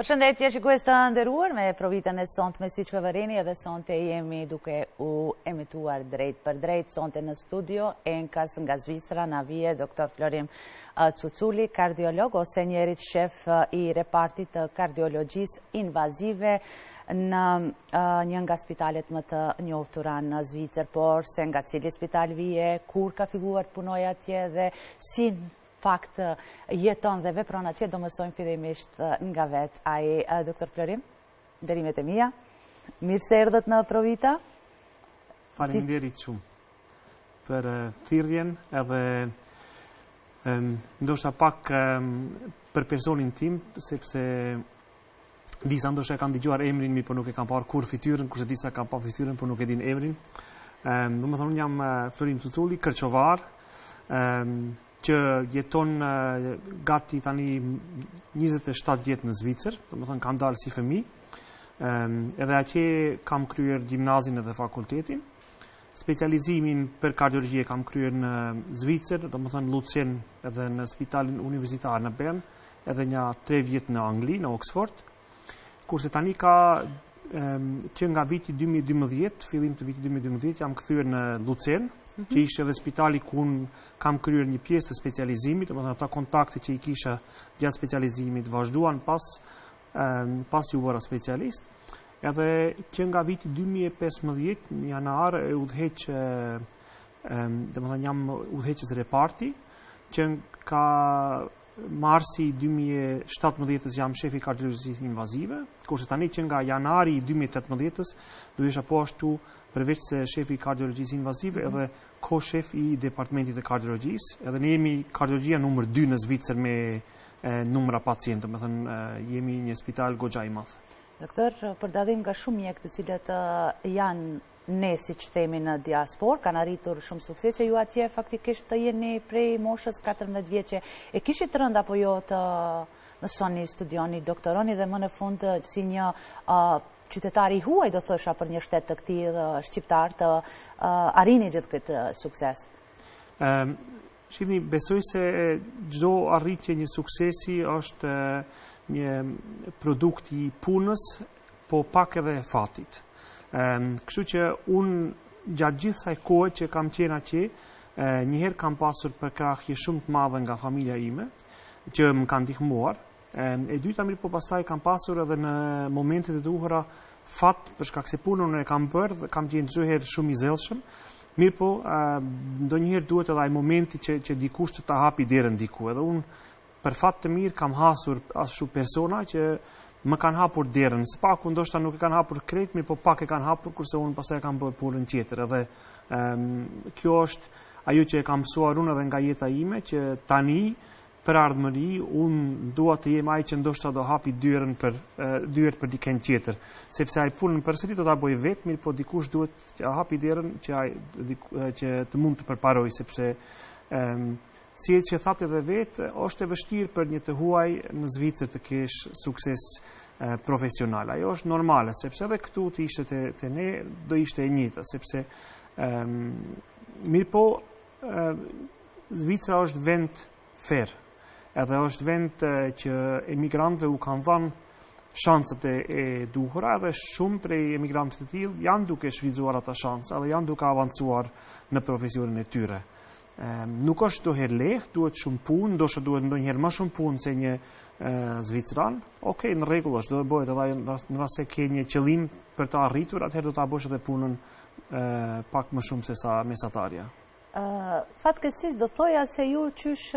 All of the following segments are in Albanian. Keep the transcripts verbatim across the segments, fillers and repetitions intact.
Përshëndetje shikues të nderuar, me provitën e sonte me siç vërini edhe sonte jemi duke u emituar drejt për drejt sonte në studio Enkas nga Zvicra na vije doktor Florim Cuculi, kardiolog ose njerit shef i repartit të kardiologjisë invazive në një nga spitalet më të njohtura në Zvicër, por se nga cili spital vije, kur ka filluar të punoj atje dhe si fakt jeton dhe vepron atje, do mësojmë fillimisht nga vetë. Ai, doktor Florim, nderimet e mia, mirë se erdhët në Provita. Faleminderit shumë për thirrjen edhe ndoshta pak për personin tim, sepse disa ndoshta kanë dëgjuar emrin mi, por nuk e kanë parë kur fytyrën, kurse disa kanë parë fytyrën, por nuk e din emrin. Domethënë unë jam Florim Cuculi, kërçovar, që jeton gati tani njëzet e shtatë vjet në Zvicër, domethënë kam dalë si fëmijë. Edhe atje kam kryer gjimnazin edhe fakultetin. Specializimin për kardiologji kam kryer në Zvicër, domethënë Lucen edhe në Spitalin Universitar në Bern, edhe një tre vjet në Angli, në Oxford. Kurse tani ka që nga viti dy mijë e dymbëdhjetë, fillim të vitit dy mijë e dymbëdhjetë, jam kthyer në Lucen, që ishte edhe spitali ku kam kryer një pjesë të specializimit, domethënë ata kontakte që i kisha gjatë specializimit vazhduan pas pasi u bëra specialist. Edhe që nga viti dy mijë e pesëmbëdhjetë në janar e udhëheq domethënë jam udhëheqës reparti, që ka marsi dy mijë e shtatëmbëdhjetë jam shefi i kardiologjisë invazive, kurse tani që nga janari dy mijë e tetëmbëdhjetë do isha po ashtu përveç se shefi i kardiologjisë invazive edhe ko-shef i departamentit të kardiologjisë, edhe ne jemi kardiologjia numër dy në Zvicër me numra pacientë, do të thënë jemi një spital goxha i madh. Doktor, për dallim nga shumë mjek të cilët janë ne, siç themi, në diaspor, kanë arritur shumë suksese, ju atje faktikisht të jeni prej moshës katërmbëdhjetë vjeçe. E kishit rënd apo jo të mësoni, studioni, doktoroni dhe më në fund si një qytetari huaj, do thosha, për një shtet të këtij shqiptar të arrini gjithë këtë sukses? Shihni, besoj se çdo arritje një suksesi është një produkt i punës, po pak edhe fatit. Kështu që unë gjatë gjithë saj kohë që kam qenë atje, njëherë kam pasur përkrahje shumë të madhe nga familja ime, që më kanë ndihmuar. E dyta mirë, po pastaj kam pasur edhe në momentet e duhura fat, për shkak se punën e kam bërë, kam qenë çdo herë shumë i zellshëm. Mirë po, ndonjëherë duhet edhe ai momenti që që dikush të ta hapi derën diku. Edhe unë për fat të mirë kam hasur ashtu persona që më kanë hapur derën. Së paku ndoshta nuk e kanë hapur krejt, mirë po pak e kanë hapur, kurse unë pastaj kam bërë punën tjetër. Edhe kjo është ajo që e kam mësuar unë edhe nga jeta ime, që tani për ardhmëri, unë dua të jem ai që ndoshta do hapi dyerën për dyert për dikën tjetër, sepse ai punën përsëri do ta bëj vetë, mirë po dikush duhet të hapi dyerën që ai që të mund të përparoj, sepse si që thatë edhe vetë, është e vështirë për një të huaj në Zvicër të kesh sukses profesional. Ajo është normale, sepse edhe këtu të ishte të, të ne, do ishte e njëjta, sepse mirë po Zvicra është vend fair. Edhe është vend që emigrantëve u kanë dhënë shansët e duhura, dhe shumë prej emigrantëve të tillë janë duke shfrytzuar ata shanse, edhe janë duke avancuar në profesionin e tyre. Nuk është çdo herë lehtë, duhet shumë punë, ndoshta duhet ndonjëherë më shumë punë se një zvicran. Okej, në rregull është, do të bëhet edhe në rast se ke një qëllim për të arritur, atëherë do ta bësh edhe punën pak më shumë se sa mesatarja. Fatkeqësisht do thoja se ju qysh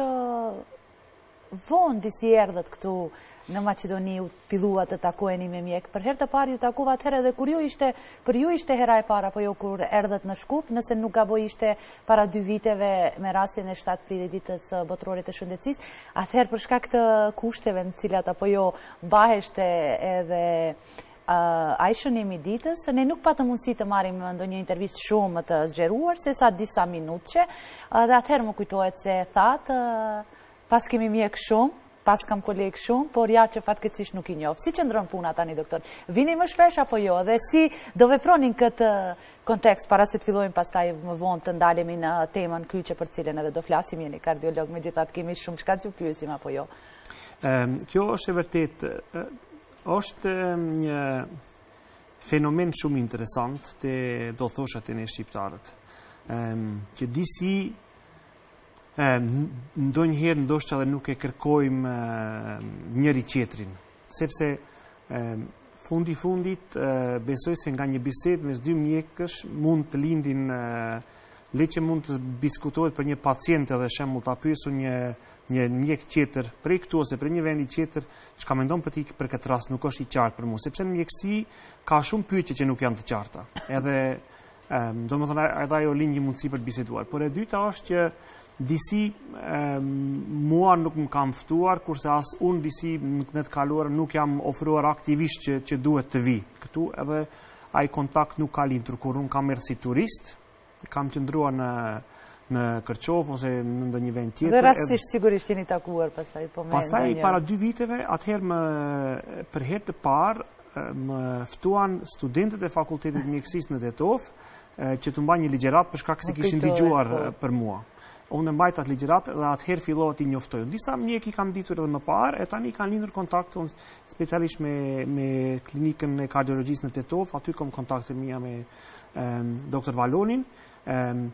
vonë disi erdhët këtu në Maqedoni, u filluat të takoheni me mjek. Për herë të parë ju takuat atëherë edhe kur ju ishte, për ju ishte hera e parë, apo jo kur erdhët në Shkup, nëse nuk gaboj ishte para dy viteve me rastin e shtatë prillit ditës botërore të shëndetësisë, atëherë për shkak të kushteve në cilat apo jo mbaheshte edhe ai shënimi ditës, ne nuk patëm mundësi të marrim ndonjë intervistë shumë të zgjeruar, se sa disa minutëshe, dhe atëherë më kujtohet se thatë, pas kemi mjek shumë, pas kam kolegë shumë, por ja që fatkeqësisht nuk i njoh. Si qëndron puna tani, doktor? Vini më shpesh apo jo? Dhe si do vepronin këtë kontekst para se të fillojmë pastaj më vonë të ndalemi në temën kyçe për cilën edhe do flasim, jeni kardiolog, megjithatë kemi shumë çka t'ju pyesim apo jo? Kjo është e vërtet. është një fenomen shumë interesant të do thoshat e ne shqiptarët. Um, që disi um, ndonjëherë ndoshta edhe nuk e kërkojmë uh, njëri tjetrin, sepse um, fundi fundit uh, besoj se nga një bisedë mes dy mjekësh mund të lindin uh, le që mund të diskutohet për një pacient edhe shembull ta pyesu një një mjek tjetër prej këtu ose për një vendi tjetër çka mendon për ti për këtë rast nuk është i qartë për mua, sepse në mjekësi ka shumë pyetje që nuk janë të qarta. Edhe um, domethënë edhe ajo lind një mundësi për të biseduar. Por e dyta është që disi um, mua nuk më kam ftuar, kurse as unë disi në të kaluar nuk jam ofruar aktivisht që, që duhet të vi këtu, edhe ai kontakt nuk ka lindur kur unë kam erdhur si turist, kam qëndruar në në Kërçov ose në ndonjë vend tjetër. Dhe rastësisht sigurisht jeni takuar pastaj po me. Pastaj para dy viteve, atëherë më për herë të parë më ftuan studentët e Fakultetit Mjekësisë në Tetov që të mbajnë një ligjërat për shkak se kishin dëgjuar për mua. Unë mbajt atë ligjërat dhe atëherë fillova të njoftoj. Disa mjek i kam ditur edhe më parë, e tani kanë lindur kontakt unë specialisht me me klinikën e kardiologjisë në Tetov, aty kam kontakte mia me um, doktor Valonin. Um,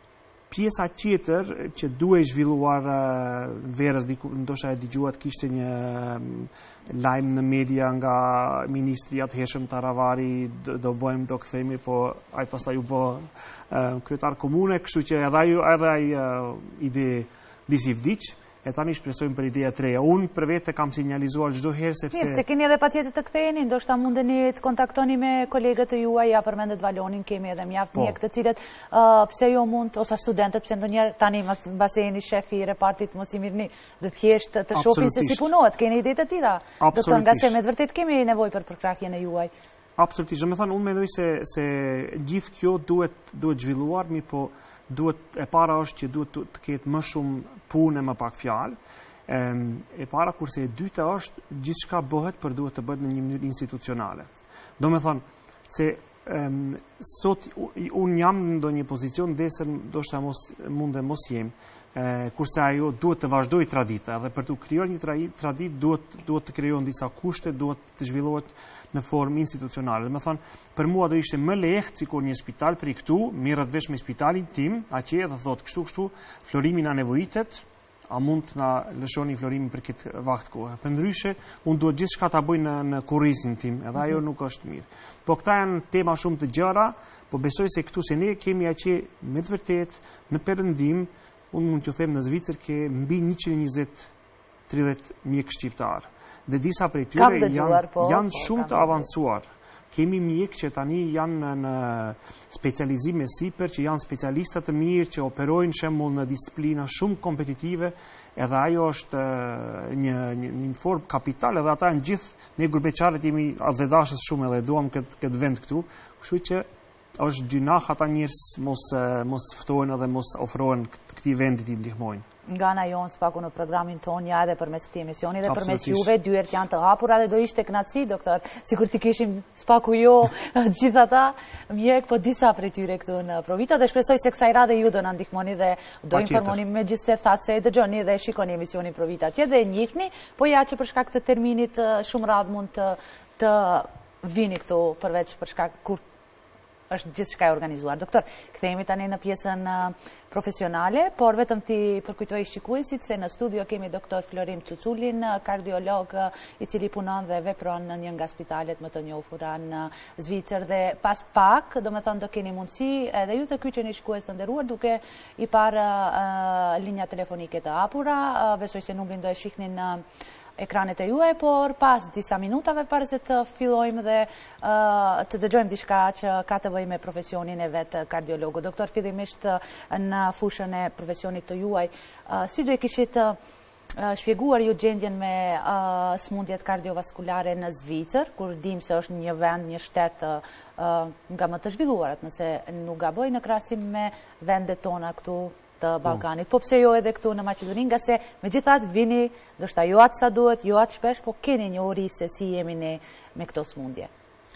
Pjesa tjetër që duhej zhvilluar uh, verës, ndoshta e dëgjuat, kishte një um, lajm në media nga ministri atëhershëm Taravari, do, do bëjmë, do kthehemi, po ai pastaj u bë uh, kryetar komune, kështu që edhe ai edhe ai uh, ide disi vdiq. E tani shpresojmë për ideja të reja. Unë për vete kam sinjalizuar çdo herë sepse... Mirë, se keni edhe patjetër të ktheheni, ndoshta mundeni të kontaktoni me kolegët e juaj, ja përmendet Valonin, kemi edhe mjaft mjek të cilët uh, pse jo mund, ose studentët, pse ndonjëherë tani mbase jeni shefi i repartit mos i mirëni dhe thjesht të shohin se si punohet, keni ide të tilla. Doktor, nga se me të vërtet kemi nevojë për përkrahjen e juaj. Absolutisht. Do të thënë, unë mendoj se se gjithë kjo duhet duhet zhvilluar, mi po duhet, e para është që duhet të, të ketë më shumë punë e më pak fjalë. E, e para, kurse e dyta është gjithçka bëhet, për duhet të bëhet në një mënyrë institucionale. Do me thonë se um, sot unë jam në ndonjë pozicion desën ndoshta mos mund e mos jem. E, kurse ajo duhet të vazhdoj tradita dhe për të krijuar një traditë duhet duhet të krijohen disa kushte, duhet të zhvillohet në formë institucionale. Do të thonë, për mua do ishte më lehtë sikur një spital për këtu merret vesh me spitalin tim, atje dhe thotë kështu kështu, Florimi na nevojitet, a mund të na lëshoni Florimin për këtë vakt kohë. Përndryshe, unë duhet gjithçka ta bëj në në kurrizin tim, edhe ajo nuk është mirë. Po këta janë tema shumë të gjera, po besoj se këtu se ne kemi atje me të vërtet në perëndim, unë mund t'ju them në Zvicër ke mbi njëqind e njëzet tridhjetë mjek shqiptar. Dhe disa prej tyre janë, po, janë po, shumë të avancuar. Kemi mjek që tani janë në specializime sipër, që janë specialistat të mirë, që operojnë shembull në disiplina shumë kompetitive, edhe ajo është një, një, një formë kapital, edhe ata në gjithë, ne grupeqarët jemi adhedashës shumë edhe duam këtë, këtë vend këtu, kështu që është gjynah ata njerëz mos, mos ftohen edhe mos ofrohen këtij vendit i ndihmojnë. Nga ana jonë spaku në programin tonë, ja edhe përmes këtij emisioni dhe përmes juve, dyert janë të hapura dhe do ishte kënaqësi, doktor, sikur të kishim spaku jo gjithata mjek, po disa prej tyre këtu në Provita, dhe shpresoj se kësaj radhe ju do na ndihmoni dhe do informoni megjithëse thatë se e dëgjoni dhe shikoni emisionin Provita atje dhe e njihni, po ja që për shkak të terminit shumë radh mund të të vini këtu përveç për shkak kur është gjithçka e organizuar. Doktor, kthehemi tani në pjesën uh, profesionale, por vetëm ti përkujtoj shikuesit se në studio kemi doktor Florim Cuculin, kardiolog uh, i cili punon dhe vepron në një nga spitalet më të njohura në Zvicër, dhe pas pak, do me thonë do keni mundësi edhe ju të kyçeni shikues të nderuar duke i parë uh, linja telefonike të hapura, uh, besoj se numrin do e shihni në ekranet e juaj, por pas disa minutave para se të fillojmë dhe uh, të dëgjojmë diçka që ka të bëjë me profesionin e vet kardiologu. Doktor, fillimisht në fushën e profesionit të juaj, uh, si do e kishit uh, shpjeguar ju gjendjen me uh, smundjet kardiovaskulare në Zvicër, kur dim se është një vend, një shtet uh, nga më të zhvilluarat, nëse nuk gaboj në krahasim me vendet tona këtu të Ballkanit. Po pse jo edhe këtu në Maqedoni, nga se megjithatë vini, ndoshta jo atë sa duhet, jo atë shpesh, po keni një uri se si jemi ne me këto smundje.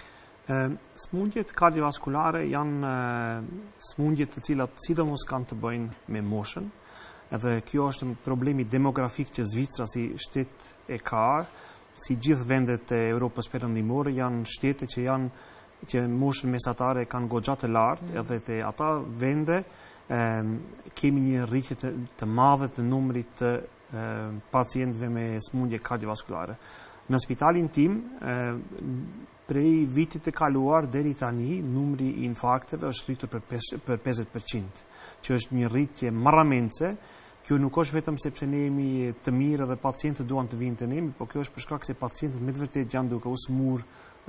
Smundjet kardiovaskulare janë smundjet të cilat sidomos kanë të bëjnë me moshën, edhe kjo është problemi demografik që Zvicra si shtet e ka, si gjithë vendet e Europës perëndimore, janë shtete që janë që moshën mesatare kanë goxha të lartë, mm. edhe te ata vende eh, kemi një rritje të, të madhe të numrit të eh, pacientëve me smundje kardiovaskulare. Në spitalin tim, eh, prej vitit të kaluar deri tani, numri i infarkteve është rritur për, për pesëdhjetë përqind, që është një rritje marramendse. Kjo nuk është vetëm sepse ne jemi të mirë dhe pacientët duan të vinë të ne, por kjo është për shkak se pacientët me të vërtetë janë duke u smur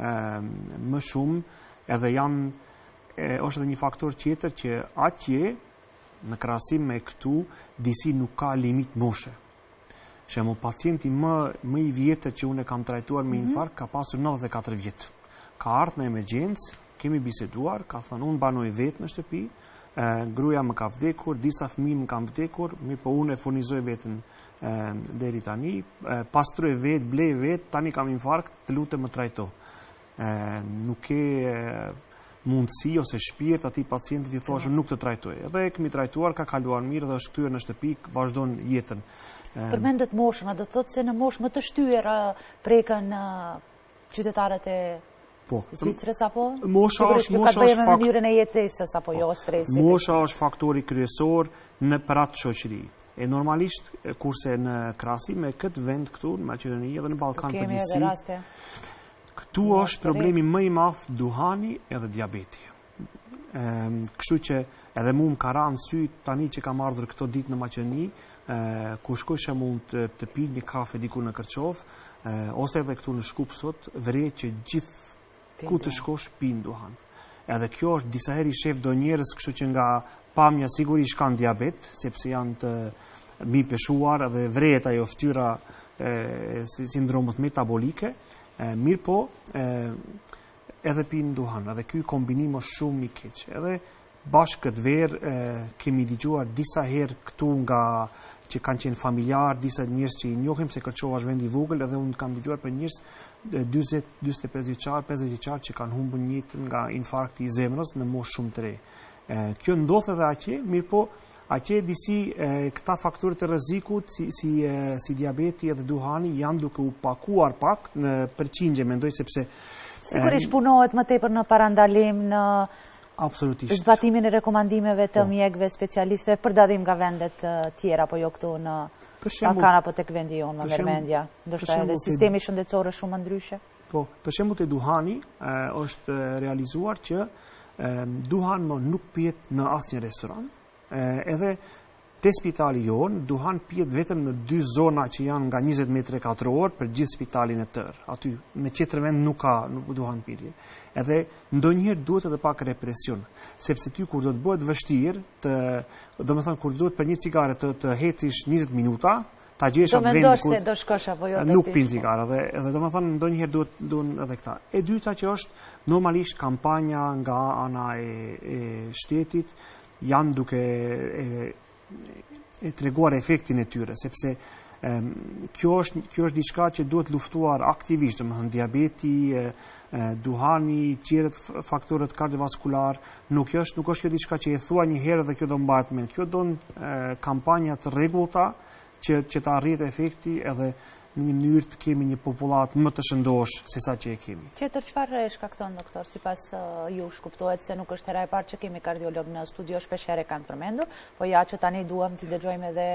më shumë, edhe janë e, është edhe një faktor tjetër që atje në krahasim me këtu disi nuk ka limit moshe. Shembull, pacienti më më i vjetër që unë kam trajtuar me infarkt ka pasur nëntëdhjetë e katër vjet. Ka ardhur në emergjencë, kemi biseduar, ka thënë unë banoj vetë në shtëpi, e, gruaja më ka vdekur, disa fëmijë më kanë vdekur, mi po unë e furnizoj veten e, deri tani, e, pastroj vetë, blej vetë, tani kam infarkt, të lutem më trajto. E, nuk ke e, mundësi ose shpirt atij pacientit i thoshë nuk të trajtoj. Edhe e kemi trajtuar, ka kaluar mirë dhe është kthyer në shtëpi, vazhdon jetën. Përmendet moshën, a do të thotë se në moshë më të shtyr prekën qytetarët e po, Zvicrës apo? Mosha është mosha është fakt... mënyrën e jetesës apo jo stresit. Mosha është faktori kryesor në për atë shoqëri. E normalisht kurse në krahasim me këtë vend këtu në Maqedoni dhe në Ballkan përgjithësi. Këtu është problemi më i madh duhani edhe diabeti. Ehm, kështu që edhe mua më ka rënë sy tani që kam ardhur këto ditë në Maqedoni, Uh, ku shkoj shembull të, të pi një kafe diku në Kërçov, uh, ose edhe këtu në Shkup sot, vret që gjithë ku të shkosh pin duhan. Edhe kjo është disa herë i shef do njerëz, kështu që nga pamja sigurisht kanë diabet, sepse janë të mbi peshuar edhe vret ajo fytyra e sindromit metabolike, e, mirë po e, edhe pin duhan, edhe ky kombinim është shumë i keq. Edhe bashkë këtë verë kemi dëgjuar disa herë këtu nga që kanë qenë familjar, disa njerëz që i njohim se Kërçova është vend i vogël, edhe unë kam dëgjuar për njerëz dyzet, dyzet e pesë vjeçar, pesëdhjetë vjeçar që kanë humbur jetën nga infarkti i zemrës në moshë shumë të re. E, kjo ndodh edhe atje, mirë po atje disi e, këta faktorët e rrezikut si si e, si diabeti edhe duhani janë duke u pakuar pak në përqindje, mendoj sepse sigurisht punohet më tepër në parandalim në absolutisht. Zbatimin e rekomandimeve të mjekëve specialistëve për dallim nga vendet tjera, apo jo këtu në Ballkan apo tek vendi jonë, më merr mendja. Ndoshta edhe sistemi shëndetësor është shumë ndryshe. Po, për shembull te duhani e, është realizuar që e, duhan më nuk pihet në asnjë restoran. E, edhe te spitali jonë duhan pihet vetëm në dy zona që janë nga njëzet metra katror për gjithë spitalin e tërë. Aty me tjetër vend nuk ka nuk duhan pirje. Edhe ndonjëherë duhet edhe pak represion, sepse ty kur do të bëhet vështirë, të, domethënë kur duhet për një cigare të, të hetish njëzet minuta, ta gjesh atë vend ku do shkosh apo jo. Nuk pin cigare dhe edhe domethënë ndonjëherë duhet duan edhe këta. E dyta që është normalisht kampanja nga ana e, e shtetit janë duke e, e treguar efektin e tyre, sepse um, kjo është kjo është diçka që duhet luftuar aktivisht, domethënë diabeti, e, e, duhani, tjerët faktorët kardiovaskular, nuk është nuk është kjo diçka që e thua një herë dhe kjo do mbahet mend. Kjo don kampanja të rregullta që që të arrijë efekti edhe në një mënyrë të kemi një popullat më të shëndosh se sa që e kemi. Tjetër çfarë e shkakton, doktor, sipas uh, jush kuptohet se nuk është hera e parë që kemi kardiolog në studio, shpesh herë kanë përmendur, po ja që tani duam të dëgjojmë edhe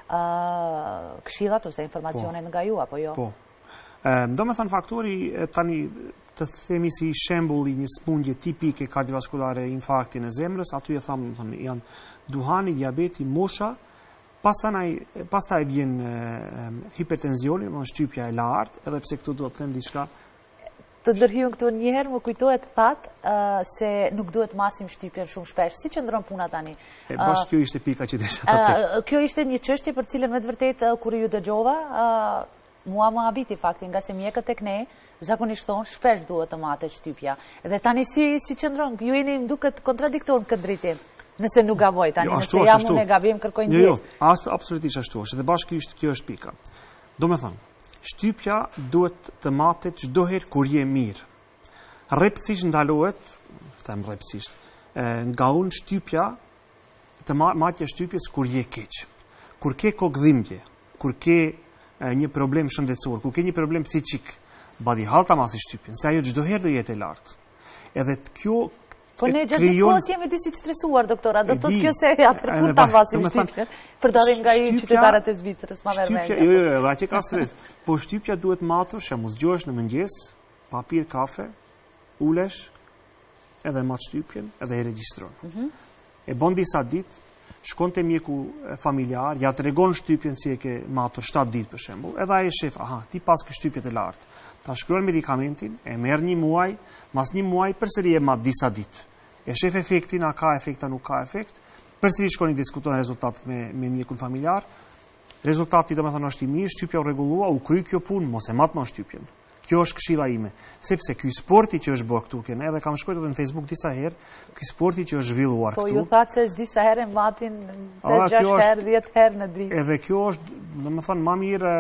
uh, këshillat ose informacionet po. Nga ju apo jo? Po. Ëm, domethënë faktori tani të themi si shembull i një smundje tipike kardiovaskulare, infarkti në zemrës, aty e tham, domethënë janë duhani, diabeti, mosha. Pastaj pastaj vjen hipertensioni, do shtypja e lartë, edhe pse këtu duhet të them diçka. Të ndërhyjmë këtu një herë, më kujtohet thatë uh, se nuk duhet masim shtypjen shumë shpesh. Si qëndron puna tani? E bashkë kjo ishte pika që desha ta them. Uh, kjo ishte një çështje për cilën me të vërtetë uh, kur ju dëgjova, uh, mua më habiti fakti, nga se mjekët tek ne zakonisht thonë shpesh duhet të matet shtypja. Edhe tani si si qëndron? Ju jeni duket kontradikton këtë drejtim. Nëse nuk gaboj tani, jo, nëse ashtu, jam unë e gabim, kërkoj ndjesë. Jo, jo, absolutisht ashtu është. Dhe bashkë është, kjo është pika. Do me thënë, shtypja duhet të matet çdo herë kur je mirë. Rreptësisht ndalohet, them rreptësisht, nga unë shtypja, të matja shtypjes kur je keq. Kur ke kokëdhimbje, kur ke një problem shëndetësor, ku ke një problem psiqik, badi halta masi shtypjen, se ajo çdo herë do jetë e lartë. Edhe kjo Po ne gjatë gjithë kohës jemi disi të stresuar, doktora, do të thotë kjo se atër kur ta mbasim shtypjen, përdarim nga i qytetarët e Zvicrës, ma verë mendja. Jo, jo, jo, dhe që ka stres. Po shtypja duhet matur, që mos gjohesh në mëngjes, papir, kafe, ulesh, edhe mat shtypjen, edhe e regjistron. E bon disa ditë, shkon të mjeku familjar, ja të regon shtypjen si e ke matur shtatë ditë për shembull, edhe ai shef, aha, ti pas ke shtypjet e lartë. Ta shkruan medikamentin, e merr një muaj, mas një muaj përsëri e mat disa ditë. E shef efektin, a ka efekt, a nuk ka efekt, përsëri shkoni diskutojnë rezultatet me, me mjekun familjar, rezultati do me thënë është i mirë, shtypja u rregullua, u kry kjo punë, mos e mat më shtypjen. Kjo është këshilla ime, sepse ky sporti që është bërë këtu kene, edhe kam shkruar edhe në Facebook disa herë, ky sporti që është zhvilluar këtu. Po ju thatë se është disa herë matin pesë gjashtë herë, dhjetë herë në dritë. Edhe kjo është, do me thënë, ma mirë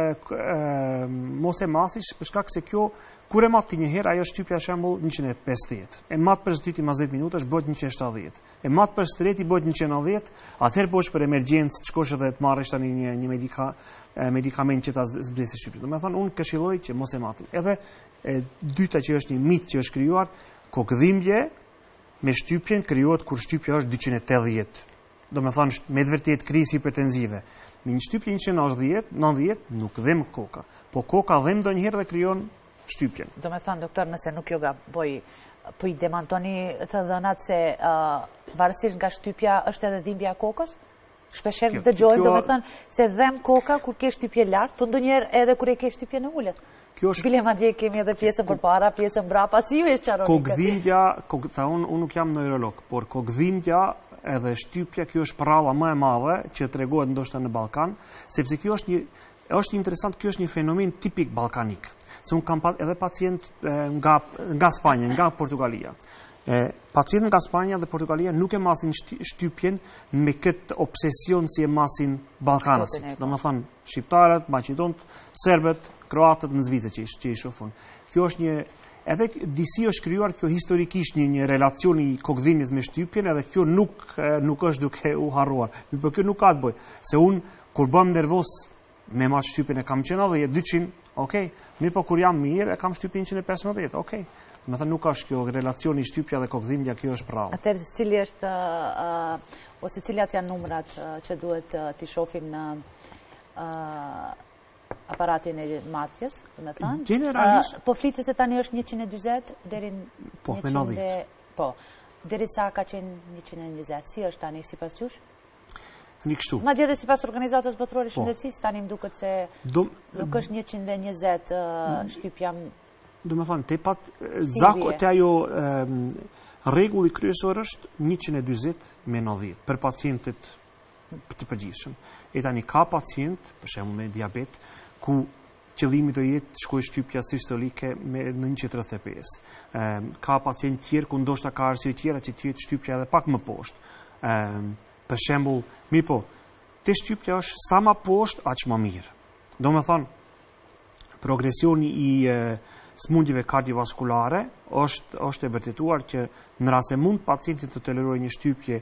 mos e masish, për shkak se kjo kur e mat ti një herë, ajo shtypja shembull njëqind e pesëdhjetë. E mat për zdyti mas dhjetë minutash bëhet njëqind e shtatëdhjetë. E mat për streti bëhet njëqind e nëntëdhjetë. Atëherë bosh për emergjencë, të shkosh edhe të marrësh tani një një medika medikament që ta zbresë shtypjen. Domethënë unë këshilloj që mos e matën. Edhe e dyta që është një mit që është krijuar, kokëdhimbje me shtypjen krijohet kur shtypja është dyqind e tetëdhjetë. Domethënë me të vërtetë krizë hipertenzive. Me një shtypje njëqind e nëntëdhjetë, nëntëdhjetë nuk dhem koka. Po koka dhem ndonjëherë dhe krijon shtypjen. Do me thënë, doktor, nëse nuk jo gaboj, po i demantoni të dhënat se varësisht nga shtypja është edhe dhimbja kokës? Shpesher dëgjojnë, do me thënë, se dhem koka kur ke shtypje lartë, po ndonjëherë edhe kur e ke shtypje në ullet. Bile ma dje kemi edhe pjesën për para, pjesën brapa, si ju e qaronikët? Kokëdhimbja, unë nuk jam neurolog, por kokëdhimbja edhe shtypja, kjo është prava më e madhe që tregohet ndoshta në Ballkan, sepse kjo është një është interesant, kjo është një fenomen tipik ballkanik. Se unë kam edhe pacient nga, nga Spanja, nga Portugalia. E, pacient nga Spanja dhe Portugalia nuk e masin shtypjen me këtë obsesion si e masin Ballkanasit. Do më thënë, shqiptarët, maqedonët, serbët, kroatët në Zvicër që, që i shofun. Kjo është një, edhe disi është krijuar kjo historikisht një, një relacion i kokëdhimjes me shtypjen, edhe kjo nuk, nuk është duke u harruar. Por kjo nuk ka të bëj. Se unë, kur bëm nervos me ma shtypjen e kam qenë edhe dyqind, okej, mi po kur jam mirë e kam shtypjen njëqind e pesëmbëdhjetë, okej. Me thënë nuk është kjo relacioni shtypja dhe kokëdhimbja, kjo është prallë. Atëherë cili është, ose cilat janë numrat që duhet t'i shohim në aparatin e matjes, do me thënë? Generalisht. Po flitet se tani është njëqind e dyzet deri në Po, me nëntëdhjetë. Po, deri sa ka qenë njëqind e njëzet, si është tani sipas jush? Një kështu. Ma dje dhe si pas organizatës botërore shëndetësisë, tani më duket se nuk është njëqind e njëzet shtypja. Do me thënë, te pat, zako të ajo rregulli kryesor është njëqind e dyzet me nëntëdhjetë për pacientët të përgjithshëm. E tani ka pacient, për shembull me diabet, ku qëllimi do jetë të shkojë shtypja sistolike me në njëqind e tridhjetë e pesë. Ka pacient tjerë ku ndoshta ka arsye tjera që të jetë shtypja edhe pak më poshtë. Për shembull, mi po, te shtypja është sa ma poshtë, aq më mirë. Do me thonë, progresioni i e, smundjeve kardiovaskulare është, është e vërtetuar që në rast se mund pacienti të tolerojë një shtypje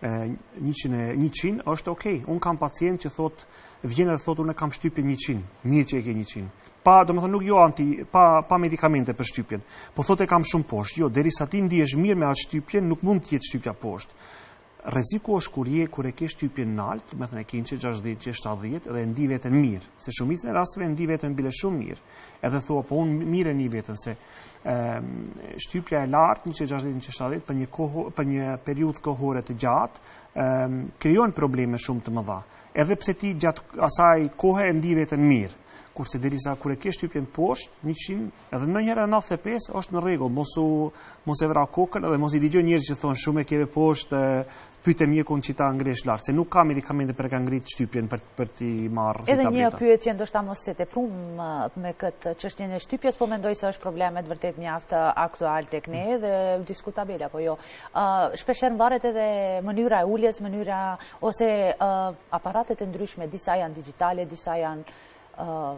njëqind, është okej. Unë kam pacient që thot, vjen edhe thot, unë kam shtypje njëqind, mirë që e ke njëqind. Pa, do me thonë, nuk jo anti, pa, pa medikamente për shtypjen, po thot e kam shumë poshtë. Jo, derisa ti ndihesh mirë me atë shtypjen, nuk mund të jetë shtypja poshtë. Rreziku është kur je kur e ke shtypjen nalt, do të thënë e ke njëqind e gjashtëdhjetë, shtatëdhjetë dhe ndi veten mirë, se shumica e rasteve ndi veten bile shumë mirë. Edhe thua po unë mirë ndi veten se ëm shtypja e lartë njëqind e gjashtëdhjetë, njëqind e shtatëdhjetë për një kohë për një periudhë kohore të gjatë ëm krijon probleme shumë të mëdha. Edhe pse ti gjatë asaj kohe e ndi veten mirë. Kurse derisa kur e ke shtypjen poshtë njëqind, edhe ndonjëherë nëntëdhjetë e pesë është në rregull, mos u mos e vra kokën edhe mos i dëgjoj njerëz që thonë shumë e keve poshtë, pyete mjekun që ta ngresh lart, se nuk ka medikamente për ka ngrit shtypjen për për ti marrë si tableta. Edhe një pyetje ndoshta mos se teprum me këtë çështjen e shtypjes, po mendoj se është problemet vërtet mjaft aktual tek ne dhe diskutabel apo jo. Uh, Shpeshherë varet edhe mënyra e uljes, mënyra ose uh, aparatet e ndryshme, disa janë digjitale, disa janë Uh,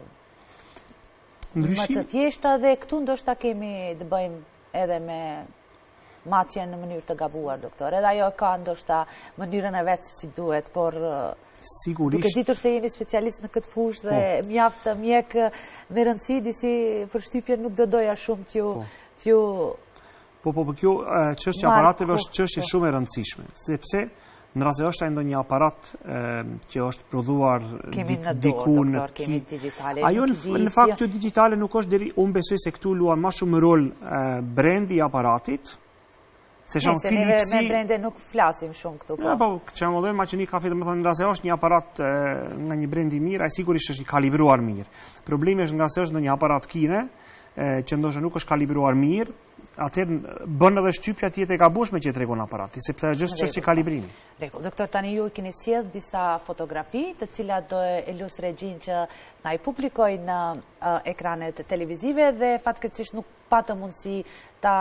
më të thjeshta dhe këtu ndoshta kemi të bëjmë edhe me matje në mënyrë të gabuar, doktor. Edhe ajo ka ndoshta mënyrën e vetë si duhet, por duke ditur se jeni specialist në këtë fushë dhe mjaft mjek me rëndësi, disi përshtypje nuk do doja shumë t'ju... Po, po, po, kjo çështja aparateve është çështje shumë e rëndësishme, sepse në rase është e ndonjë aparat që është prodhuar diku në digitale. Ajo në fakt kjo digitale nuk është deri, unë besoj se këtu luan më shumë rol brendi i aparatit. Se Nëse neve me brende nuk flasim shumë këtu. Po, po, që më dojmë maqeni kafe, dhe më thënë, nga se është një aparat nga një brendi mirë, a sigurisht është i kalibruar mirë. Problemi është nga se është në një aparat kine, që ndoshta nuk është kalibruar mirë, atëherë bën edhe shtypja tjetë e gabueshme që tregon aparati, sepse është gjithë çështje kalibrimi. Rregull, doktor, tani ju keni sjell disa fotografi, të cilat do e lus regjin që na i publikojnë në ekranet televizive dhe fatkeqësisht nuk patëm mundësi ta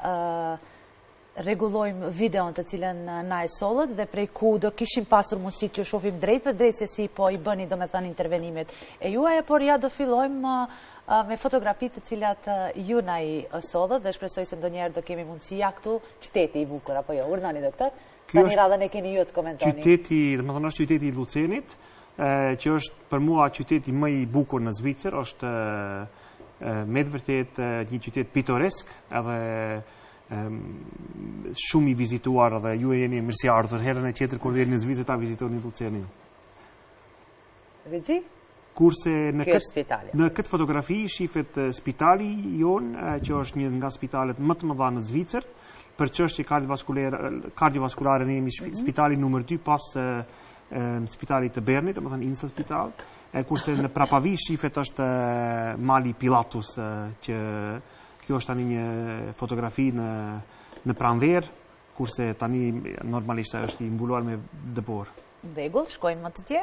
rregullojmë videon të cilën na e sollët dhe prej ku do kishim pasur mundësi që shohim drejt për drejt se si po i bëni domethënë intervenimet e juaja, por ja do fillojmë me fotografitë të cilat ju na i sollët dhe shpresoj se ndonjëherë do kemi mundësi ja këtu qyteti i bukur apo jo. Urdhani doktor. Tani radhën e keni ju të komentoni. Qyteti, domethënë është qyteti i Lucenit, që është për mua qyteti më i bukur në Zvicër, është me të vërtetë një qytet pitoresk, edhe shumë i vizituar dhe ju e jeni mirësi ardhur herën e tjetër kur jeni në Zvicër ta vizitoni Lucenin. Regji? Kurse në këtë në këtë fotografi shifet spitali jon, që është një nga spitalet më të mëdha në Zvicër, për çështje kardiovaskulare, kardiovaskulare ne jemi spitali numër dy pas spitalit të Bernit, domethënë Insa Spital, kurse në prapavi shifet është Mali Pilatus, që kjo është tani një fotografi në, në pranver, kurse tani normalisht është i mbuluar me dëbor. Rregull, shkojmë më të tje.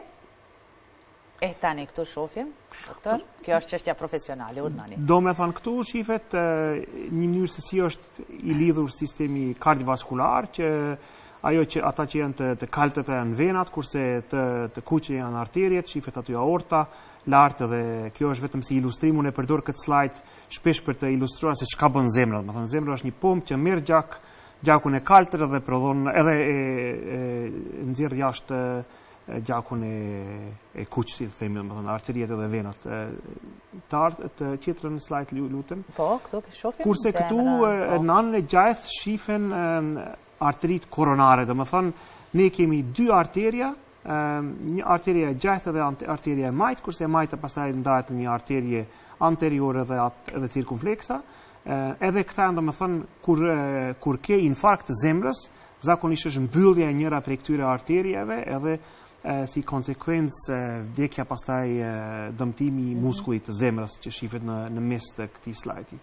E tani këtu shohim, doktor, kjo është çështja profesionale, urdhani. Do me thënë këtu shifet një mënyrë se si është i lidhur sistemi kardiovaskular, që ajo që ata që janë të, të kaltët e janë venat, kurse të, të kuqe janë arteriet, shifet aty aorta, lartë dhe kjo është vetëm si ilustrim, unë e përdor këtë slajd shpesh për të ilustruar se çka bën zemra. Do të thënë zemra është një pompë që merr gjak, gjakun e kaltër dhe prodhon edhe e, e, e nxjerr jashtë gjakun e, e kuq, si themi, do të thënë arteriet dhe venat. Të art të tjetrën slajd lutem. Po, këtu e shohim. Kurse këtu në anën e gjajth shifen arteritë koronare, do të thënë ne kemi dy arteria, një arteria e gjajthë dhe arteria e majtë, kurse e majtë pastaj ndahet në një arterie anteriore dhe, dhe cirkumfleksa. Edhe këta do të thënë kur, kur ke infarkt të zemrës, zakonisht është mbyllja e njëra prej këtyre arterieve, edhe si konsekvencë vdekja pastaj dëmtimi i muskullit të zemrës që shifet në, në mes të këtij slajdi.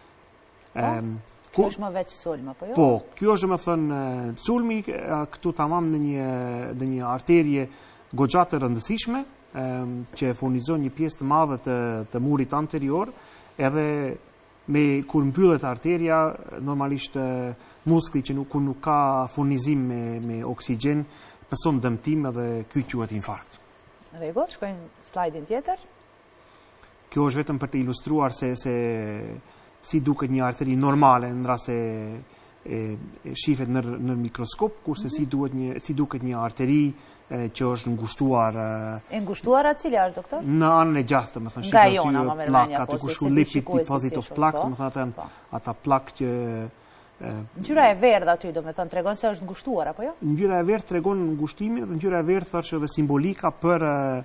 Kjo është më veç sulma, po jo? Po, kjo është më thënë sulmi, këtu tamam në një, në një arterie goxha të rëndësishme, që furnizon një pjesë të madhe të, të murit anterior, edhe me kur mbyllet arteria, normalisht muskli që nuk, nuk ka furnizim me, me oksigjen, pëson dëmtim edhe ky quhet infarkt. Rregull, shkojmë slajdin tjetër. Kjo është vetëm për të ilustruar se, se si duket një arteri normale në rast se shifet në, në mikroskop, kurse mm-hmm. si, duhet një, si duket një arteri e, që është ngushtuar. E ngushtuar atë cilë është, doktor? Në anën e gjathë, më thënë, shifet aty plak, aty ku shku lipid deposit of plak, më thënë atë ata plak që... Ngjyra e verdhë aty, do me thënë, tregon se është ngushtuar, apo jo? Ngjyra e verdhë tregon ngushtimin, dhe ngjyra e verdhë është edhe simbolika për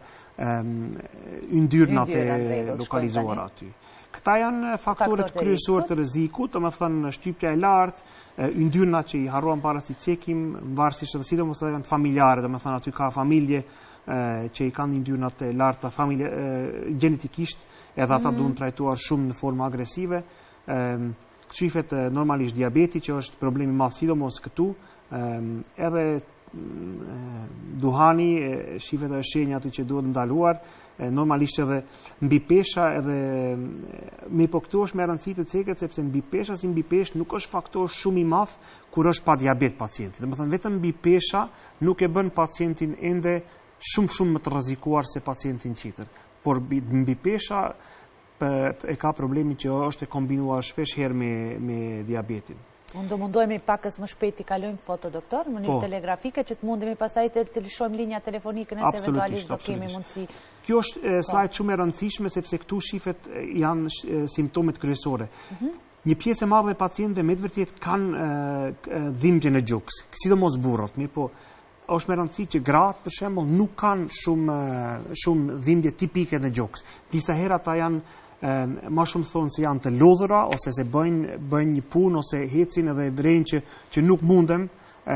yndyrnat e lokalizuar aty. Këta janë faktorët kryesor të rrezikut, do me thënë shtypja e lartë, yndyrnat që i harruan para si cekim, varësisht edhe sidomos edhe janë familjare, do me thënë aty ka familje që i kanë yndyrnat e larta familje genetikisht, edhe ata mm. duhen trajtuar shumë në formë agresive. Shifet normalisht diabeti që është problemi madh sidomos këtu, edhe duhani, shifet e shenja aty që duhet ndaluar, normalisht edhe mbi pesha, edhe me po këtu është me rëndësi të ceket, sepse mbi pesha si mbi pesh nuk është faktor shumë i madh kur është pa diabet pacienti. Domethënë vetëm mbi pesha nuk e bën pacientin ende shumë shumë më të rrezikuar se pacientin tjetër. Por mbi pesha e ka problemi që është e kombinuar shpesh herë me, me diabetin. Unë do mundohemi pakës më shpejt i kalojmë foto, doktor, në mënyrë telegrafike, që të mundemi pastaj të të lëshojmë linja telefonike nëse eventualisht do kemi mundësi. Kjo është slajd shumë e rëndësishme sepse këtu shifet janë simptomet kryesore. Një pjesë e madhe e pacientëve me të vërtetë kanë dhimbje në gjoks, sidomos burrat, mirë po është me rëndësi që gratë për shembull nuk kanë shumë shumë dhimbje tipike në gjoks. Disa herë ata janë ma shumë thonë se janë të lodhura ose se bëjnë bëjnë një punë ose hecin edhe vrejnë që që nuk mundem,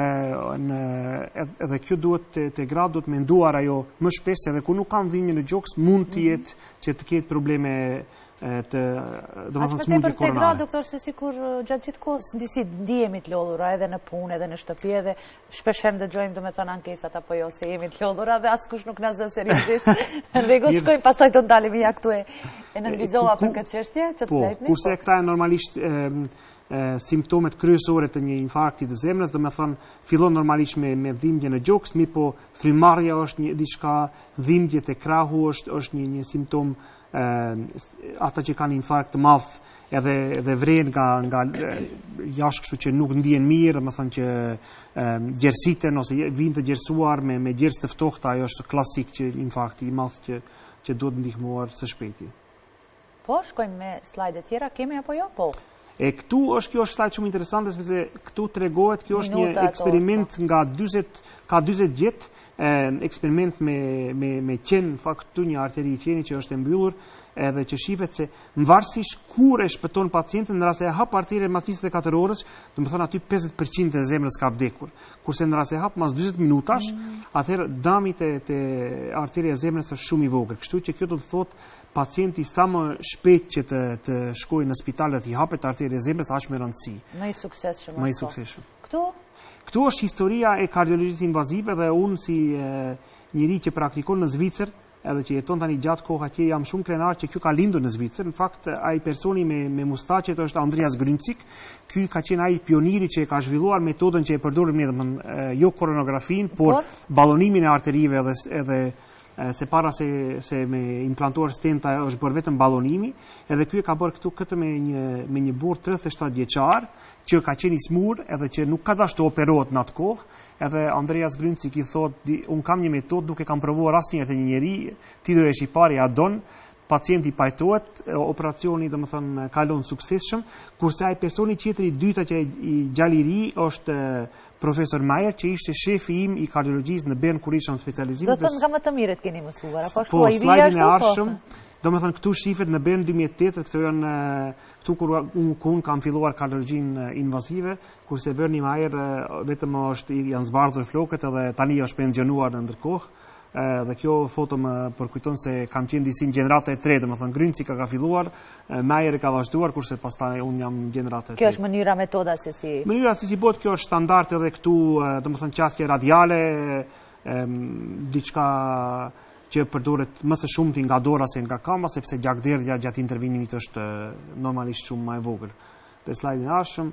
edhe kjo duhet të gratë duhet menduar ajo më shpesh se edhe ku nuk kanë dhimbje në gjoks mund të jetë që të ketë probleme të domethënë smundje koronare. Për te gra, doktor, se sikur gjatë gjithë kohës disi ndihemi të lodhura edhe në punë, edhe në shtëpi, edhe shpesherë dëgjojmë domethënë ankesat apo jo se jemi të lodhura dhe askush nuk na zë seriozisht. Në rregull, shkojmë pastaj të ndalemi ja këtu e nënvizova për këtë çështje, çfarë thëni? Kurse këta janë normalisht simptomet kryesore të një infarkti të zemrës, domethënë fillon normalisht me me dhimbje në gjoks, mirë po frymarrja është një diçka, dhimbje te krahu është është një një simptom. Ata që kanë infarkt të madh edhe edhe vren nga nga jashtë, kështu që nuk ndihen mirë, domethënë që gjersiten ose vinë të gjersuar me me gjerës të ftohta, ajo është klasik që infarkti i madh që që duhet ndihmuar së shpejti. Po, shkojmë me slajde tjera, kemi apo jo? Po. E këtu është kjo është slajd shumë interesante sepse këtu tregohet, kjo është një eksperiment nga dyzet ka dyzet vjet. Eksperiment me me me qen, fakt këtu një arteri i qenit që është e mbyllur, edhe që shifet se varësisht kur e shpëton pacientin në rast se e hap arterien mas njëzet e katër orësh, domethënë aty pesëdhjetë përqind të zemrës ka vdekur. Kurse në rast se e hap mas dyzet minutash, mm. atëherë dami te te arteria e zemrës është shumë i vogël. Kështu që kjo do të thotë pacienti sa më shpejt që të të shkojë në spital dhe të i hapet arteria e zemrës, aq më rëndësi. Më i suksesshëm. Më i suksesshëm. Këtu Këtu është historia e kardiologjisë invazive dhe unë si njëri që praktikon në Zvicër, edhe që jeton tani gjatë kohë atje, jam shumë krenar që kjo ka lindur në Zvicër. Në fakt, ai personi me, me mustaqet është Andreas Grüncik. Ky ka qenë ai pioniri që e ka zhvilluar metodën që e përdorim ne, domethënë jo koronografin, por ballonimin e arterive edhe edhe se para se se me implantuar stenta është bërë vetëm ballonimi, edhe ky e ka bërë këtu këtë me një me një burr tridhjetë e shtatë vjeçar që ka qenë i smur edhe që nuk ka dashur të operohet në atë kohë, edhe Andreas Grüncik i thotë, un kam një metodë, nuk e kam provuar asnjëherë te një njerëz, ti do jesh i pari, ja don, pacienti pajtohet, operacioni domethënë kalon suksesshëm, kurse ai personi tjetër i dyta që i gjali i ri është profesor Mayer, që ishte shefi im i kardiologjisë në Bern kur isha në specializim. Do të thënë nga më të mirët keni mësuar, apo ashtu po, ai vija ashtu? Po, slajdin e ardhshëm. Domethënë këtu shifet në Bern dy mijë e tetë, këto janë këtu kur un kun kam filluar kardiologjinë invazive, kurse Berni Mayer vetëm është janë zbardhur flokët edhe tani është pensionuar në ndërkohë. Dhe kjo foto më përkujton se kam qenë disi në gjenerata e tretë, domethënë Grüncik ka filluar, Mayer e ka vazhduar, kurse pastaj unë jam në gjenerata e tretë. Kjo është mënyra metoda se si. Mënyra se si bëhet, kjo është standard edhe këtu, domethënë qasje radiale, diçka që përdoret më së shumti nga dora se nga kamba, sepse gjakderdhja gjatë intervenimit është normalisht shumë më e vogël. Te slajdin e ardhshëm,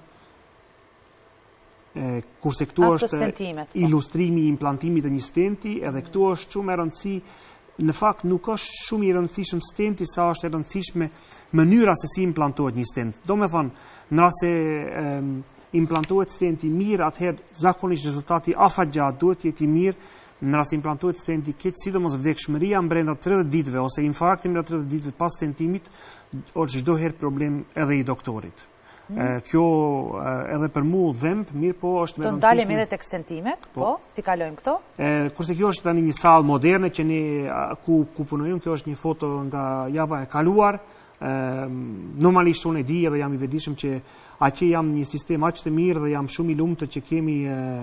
kurse këtu është ilustrimi i implantimit të një stenti, edhe këtu është shumë e rëndësi, në fakt nuk është shumë i rëndësishëm stenti sa është e rëndësishme mënyra se si implantohet një stent. Do me thonë, në rast se implantohet stenti mirë, atëherë zakonisht rezultati afatgjatë duhet jetë i mirë. Në rast se implantohet stenti keq, sidomos vdekshmëria brenda tridhjetë ditëve ose infarkti brenda tridhjetë ditëve pas stentimit, është çdo herë problem edhe i doktorit. Mm. Kjo edhe për mu dhemb, mirë po është me rëndësishme. Të ndalemi edhe tek stentimet, po, ti kalojmë këto. Kurse kjo është tani një sallë moderne që ne ku ku punojmë, kjo është një foto nga java e kaluar. Normalisht unë e di edhe jam i vetëdijshëm që atje jam një sistem aq të mirë dhe jam shumë i lumtur që kemi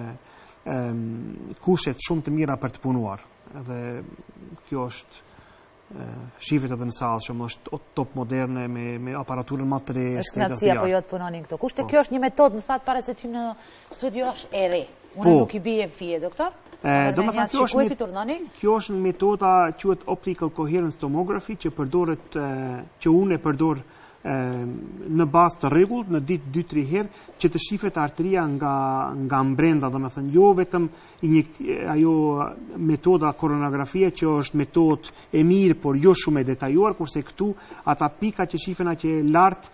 kushet shumë të mira për të punuar. Edhe kjo është shifet edhe në sallë, shumë është top moderne me, me aparaturën më të re. Është knatësi apo jo të punonin këto. Kushte kjo është një metodë, më thatë para se të hym në studio është e re. Unë po, nuk i bie fije, doktor. Do të thotë kjo është një, kjo është një metoda quhet optical coherence tomography që përdoret që unë e përdor në bazë të rregullt, në ditë dy tre herë, që të shifet arteria nga nga brenda, domethënë jo vetëm ajo metoda koronografia që është metodë e mirë, por jo shumë e detajuar, kurse këtu ata pika që shifen aq e lart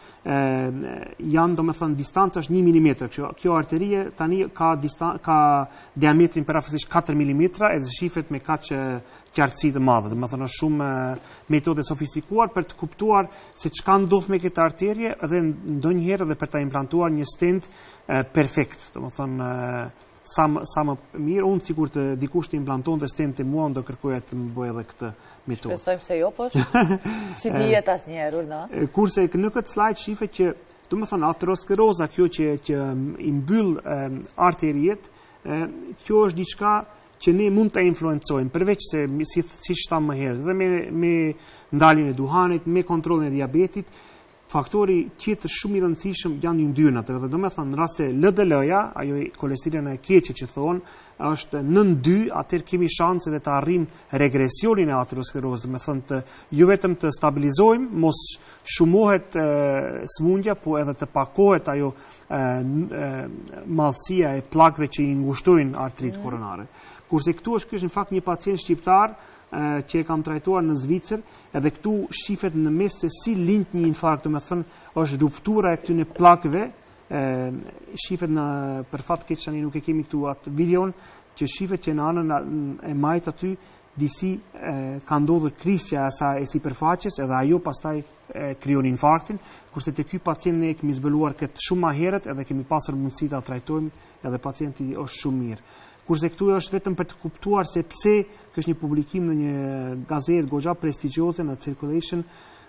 janë domethënë distanca është një milimetër. Kjo, kjo arterie tani ka ka diametrin parafisisht katër milimetra edhe shifet me kaq qartësi të madhe, domethënë është shumë metode sofistikuar për të kuptuar se çka ndodh me këtë arterie dhe ndonjëherë edhe për ta implantuar një stent perfekt, domethënë sa sa më mirë. Unë sikur të dikush të implantonte stent e mua do kërkoja të më bëjë edhe këtë metodë. Shpresojmë se jo, po si dihet asnjëherë, no? Kurse në këtë slide shifet që domethënë ateroskleroza, kjo që që i mbyll arteriet, kjo është diçka që ne mund të influencojmë, përveç se, si, si shtam më herë, dhe me, me ndaljen e duhanit, me kontrolin e diabetit, faktori tjetër shumë i rëndësishëm janë yndyrnat. Dhe do me thënë, në rast se L D L-ja, ajo kolesterina e keqe që thonë, është nën dy, atëherë kemi shanse dhe të arrim regresionin e aterosklerozës, do me thënë të jo vetëm të stabilizojmë, mos shumohet e, smundja, po edhe të pakohet ajo e, e, madhësia e plakëve që i ngushtojnë arterit mm. koronare. Kurse këtu është kështë në fakt një pacient shqiptar e, që e kam trajtuar në Zvicër, edhe këtu shifet në mes se si lind një infarkt, do me thënë është ruptura e këtyne plakëve, e, shifet në, për fat keq tani nuk e kemi këtu atë videon, që shifet që në anën e majt aty disi e, ka ndodhur krisja e sa e sipërfaqes, edhe ajo pastaj e, krijon infarktin, kurse te ky pacient ne kemi zbuluar këtë shumë më herët edhe kemi pasur mundësi ta trajtojmë edhe pacienti është shumë mirë. Kurse këtu është vetëm për të kuptuar se pse, kjo është një publikim në një gazetë goxha prestigjioze në Circulation,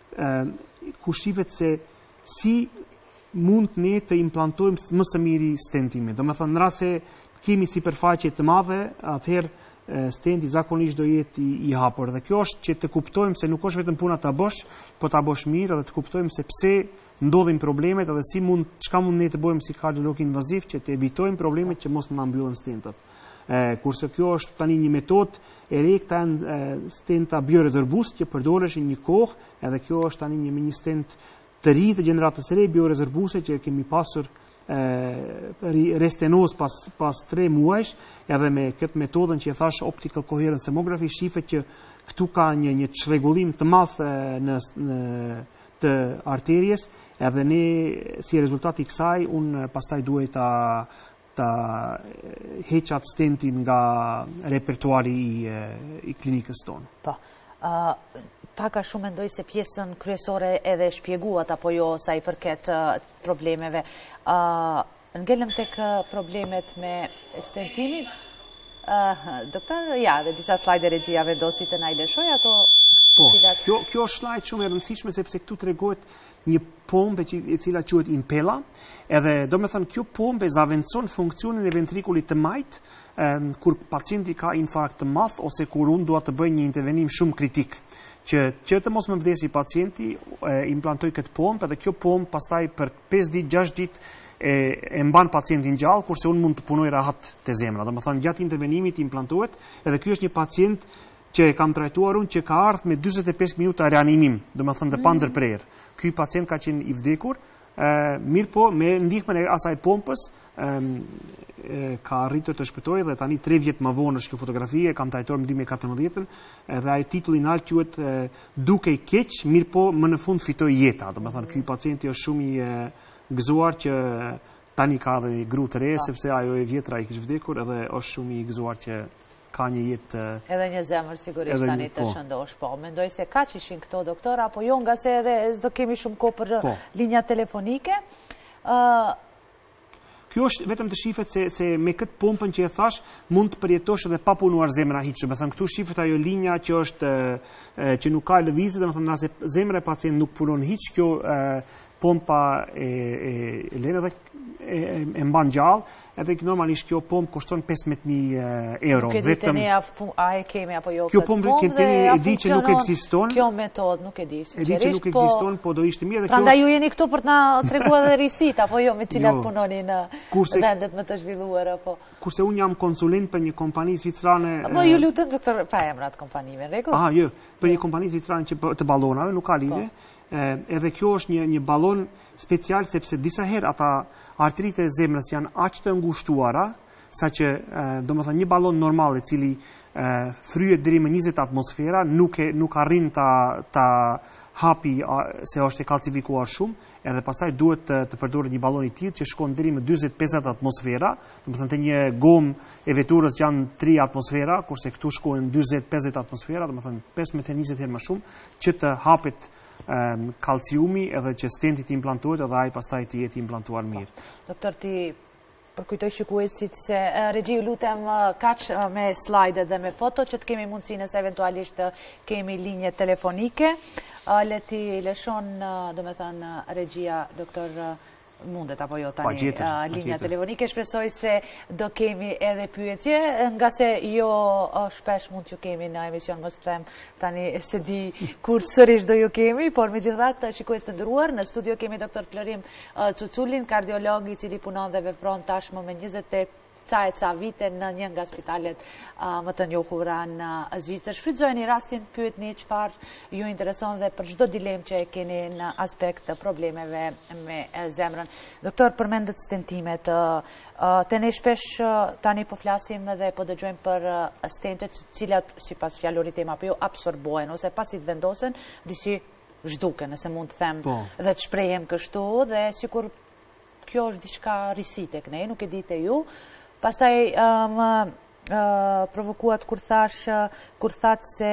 eh, ku shifet se si mund ne të implantojmë më së miri stentin. Do me thënë, në rast se kemi sipërfaqe të madhe, atëherë stenti zakonisht do jetë i, i hapur. Dhe kjo është që të kuptojmë se nuk është vetëm puna ta bësh, po ta bësh mirë dhe të kuptojmë se pse ndodhin problemet edhe si mund, çka mund ne të bëjmë si kardiolog invaziv që të evitojmë problemet që mos na mbyllin stentat. E, kurse kjo është tani një metodë e re, këta janë stenta biorezorbus që përdoreshin një kohë, edhe kjo është tani një, një stent të ri të gjeneratës re biorezorbuse që kemi pasur e, restenoz pas, pas tre muajsh, edhe me këtë metodën që e thash optical coherence tomography shifet që këtu ka një, një çrregullim të madh në, në të arteries, edhe ne si rezultat i kësaj unë pastaj duhet ta ta heqat stentin nga repertuari i, i klinikës tonë. Po, uh, paka shumë mendoj se pjesën kryesore edhe shpjeguat apo jo sa i përket uh, problemeve. Uh, Ngelëm tek problemet me stentimin. Uh, doktor, ja, dhe disa slajde regjia vendosi të na i lëshoj ato. Po, cilat... kjo, kjo është slajd shumë e rëndësishme sepse këtu tregohet një pompë e cila quhet impella, edhe do me thënë kjo pompë zaventson funksionin e ventrikulit të majt um, kur pacienti ka infarkt të madh ose kur unë dua të bëj një intervenim shumë kritik. Që, që të mos më vdesi pacienti, e, implantoj këtë pompë, edhe kjo pompë pastaj për pesë ditë, gjashtë ditë e, e mban pacientin gjallë, kurse unë mund të punoj rahat të zemra. Do me thënë gjatë intervenimit implantohet, edhe kjo është një pacient që e kam trajtuar unë që ka ardhur me dyzet e pesë minuta reanimim, do me thënë të pa ndërprerje. Ky pacient ka qenë i vdekur, e, mirë po me ndihmën e asaj pompës e, e, ka arritur të shpëtojë dhe tani tre vjet më vonë është kjo fotografi, e kam trajtuar në dy mijë e katërmbëdhjetë, dhe ai titulli i lartë quhet Duke i keq, mirë po më në fund fitoi jeta. Do me thënë ky pacienti është shumë i e, gëzuar që tani ka dhe gru të re, sepse ajo e vjetra i kishte vdekur edhe është shumë i gëzuar që ka një jetë... Edhe një zemër sigurisht tani të shëndosh, po. Mendoj se ka që ishin këto doktora, apo jo nga se edhe s'do kemi shumë kohë për po. linja telefonike. Uh... Kjo është vetëm të shifet se, se me këtë pompën që e thash, mund të përjetosh edhe pa punuar zemra hiç. Me thënë këtu shifet ajo linja që është e, që nuk ka lëvizje, dhe me thënë nëse zemra e pacient nuk punon hiç, kjo e, pompa e, e, e lene dhe e, e, e mban gjallë, edhe normalisht kjo pompë kushton pesëmbëdhjetë mijë euro. Nuk e di të ne a e kemi apo jo kjo pompë dhe e di që nuk ekziston. Kjo metodë nuk e di. E di që nuk ekziston, po do ishte mirë. Prandaj ju jeni këtu për të na treguar edhe risit apo jo me cilat punoni në vendet më të zhvilluara apo. Kurse unë jam konsulent për një kompani zvicrane. Po ju lutem doktor, pa emrat kompanive, rregull? Aha, jo, për një kompani zvicrane që të ballonave, nuk ka lidhje. edhe kjo është një, një balon special, sepse disa herë ata arteritë e zemrës janë aq të ngushtuara, sa që do më thënë një balon normal i cili fryet deri më njëzet atmosfera, nuk, e, nuk arrin ta, ta hapi se është e kalcifikuar shumë, edhe pastaj duhet të, të përdoret një ballon i tillë që shkon deri më dyzet pesëdhjetë atmosfera, do të thonë te një gomë e veturës janë tri atmosfera, kurse këtu shkojnë dyzet pesëdhjetë atmosfera, do të thonë pesëmbëdhjetë njëzet herë më shumë, që të hapet um, kalciumi edhe që stenti të implantohet edhe ai pastaj të jetë implantuar mirë. Doktor, ti përkujtoj shikuesit se regji ju lutem kaq me slajde dhe me foto që të kemi mundësi nëse eventualisht kemi linje telefonike. Le ti lëshon, do me thënë, regjia, doktor, mundet apo jo tani linja telefonike. Shpresoj se do kemi edhe pyetje, nga se jo shpesh mund që kemi në emision, mos them tani se di kur sërish do ju kemi, por me gjithat shikues të ndëruar, në studio kemi doktor Florim Cuculin, kardiolog i cili punon dhe vepron tashmë me njëzet e ca e ca vite në një nga spitalet uh, më të njohura në Zvicër. Shfrytëzojeni rastin, pyetni çfarë ju intereson dhe për çdo dilemë që e keni në aspekt të problemeve me zemrën. Doktor, përmendet stentimet, uh, uh, te ne shpesh uh, tani po flasim dhe po dëgjojmë për uh, stentet, cilat sipas fjalorit tim apo jo absorbohen ose pasi të vendosen, disi zhduken, nëse mund të them, po. Dhe të shprehem kështu, dhe sikur kjo është diçka risi tek ne, nuk e dite ju. Pastaj më provokuat kur thash, kur thatë se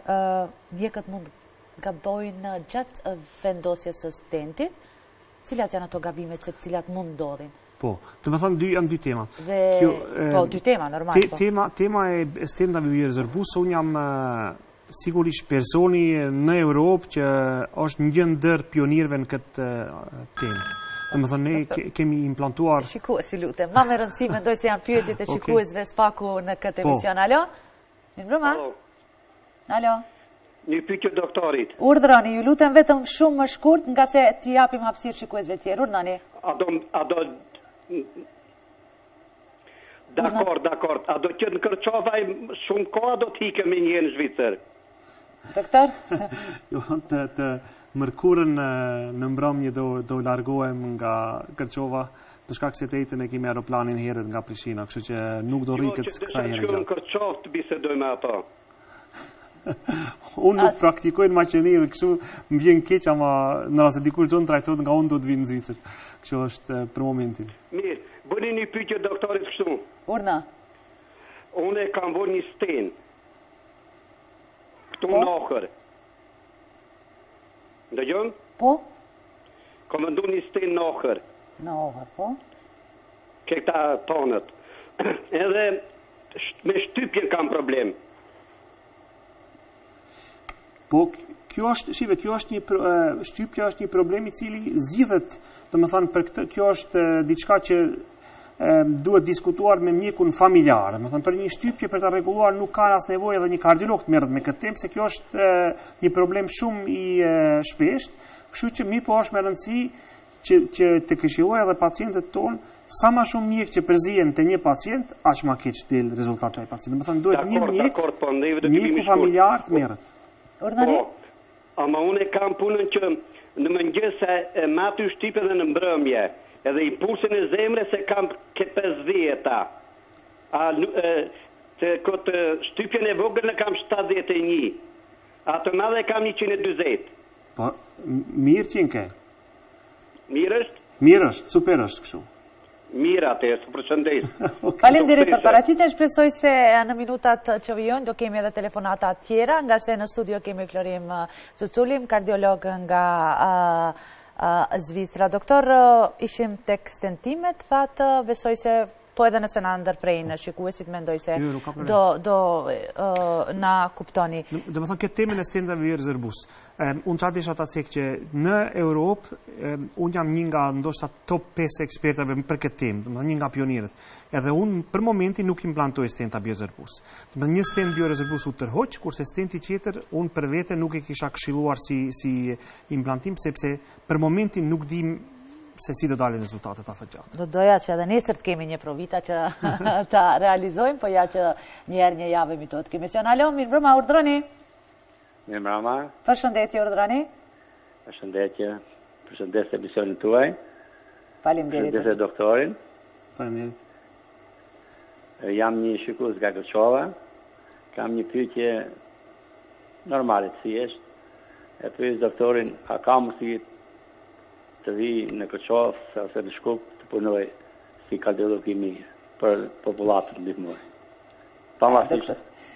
mjekët mund gabojnë gjatë vendosjes së stentit, cilat janë ato gabimet që cilat mund ndodhin? Po, të më thënë dy janë dy tema. Dhe, po, dy tema, normal. Te, tema, tema e stentave vjerëzërbus, unë jam sigurisht personi në Europë që është një ndër pionirëve në këtë temë. Dhe më thënë, ne kemi implantuar... Shikues, si lutem. Ma me rëndësi, mendoj se janë pyetjet e shikuesve spaku në këtë emision. Alo? Një mbrëma? Alo? Një pyetje doktorit. Urdhroni, ju lutem vetëm shumë më shkurt, nga se t'i japim hapësirë shikuesve tjerë. Urdhroni. A do... A do... Dakor, dakor. A do që në Kërçova shumë koha do t'ike me një në Zvicër? Doktor? Jo, të... të... Mërkurën në mbrëmje do, do largohem nga Kërçova, për shkak se të ejtën e kemi aeroplanin herët nga Prishtina, kështu që nuk do rriket kësaj herë gjatë. Jo, që në Kërçovë të bisedoj me ato. Unë nuk praktikoj në Maqeni dhe kështu më vjen keq, ama në rrasë dikush do në trajtojt nga unë do të vinë në Zvicër. Kështu është për momentin. Mirë, bëni një pyetje doktorit kështu. Urna. Unë e kam vënë një sten. Këtu në okër. Ndë gjënë? Po? Kom ndu një sten në okër. Në okër, po? Këta tonët. Edhe me shtypje kam problem. Po, kjo është, shive, kjo është një, shtypja është një problem i cili zgjidhet, do më thënë, për këtë, kjo është diçka që duhet diskutuar me mjekun familjar. Më thënë, për një shtypje për të rregulluar nuk ka as nevojë edhe një kardiolog të merret me këtë temë, se kjo është një problem shumë i shpesht, kështu që mi po është me rëndësi që, që të këshilloj edhe pacientët tonë, sa ma shumë mjek që përzihen te një pacient, aq ma keq del rezultati i pacientit. Më thënë, duhet një mjek, mjeku familjar të merret. Urdhëni? Po, ama unë e kam punën që në mëngjes e mati shtypje dhe në mbrëmje. Edhe i pulsin e zemre se kam këtë pesëdhjetë. A të këtë shtypjen e vogël në kam shtatëdhjetë e një. A të madhe kam njëqind e dyzet. Po, mirë që në ke? Mirë është? Mirë është, super është kështu. Mirë atë, së përshëndes. Faleminderit për paraqitjen, shpresoj se në minutat që vijojnë do kemi edhe telefonata tjera, nga se në studio kemi Florim Cuculin, kardiolog nga Zvicra. Doktor, ishim tek stentimet, thatë, besoj se po edhe nëse na ndërprejnë shikuesit, mendoj se do, do uh, na kuptoni. Dhe më thonë, këtë temën e stentave vjerëzërbus. Um, unë qatë isha ta cek që në Europë, um, unë jam një nga ndoshta top pesë ekspertave për këtë temë, dhe më thonë një nga pionirët. Edhe unë për momentin nuk implantoj stenta vjerëzërbus. Dhe më një stent vjerëzërbus u tërhoq, kurse stenti tjetër, unë për vete nuk e kisha këshilluar si, si implantim, sepse për momentin nuk dim se si do dalin rezultatet afatgjatë. Do doja që edhe nesër të kemi një provita që ta realizojmë, po ja që njerë një javë emitot kemi qenë. Alo, mirë mbrëma, urdhroni. Mirë mbrëma. Përshëndetje, urdhroni. Përshëndetje, përshëndes emisionin tuaj. Faleminderit. Përshëndetje doktorin. Faleminderit. Jam një shikues nga Koçova. Kam një pyetje normale të thjeshtë. E pyes doktorin, a ka mundësi të vi në Koçovë ose në Shkup të punoj si kardiolog i mirë për popullatën ndihmoj. Pavarësisht.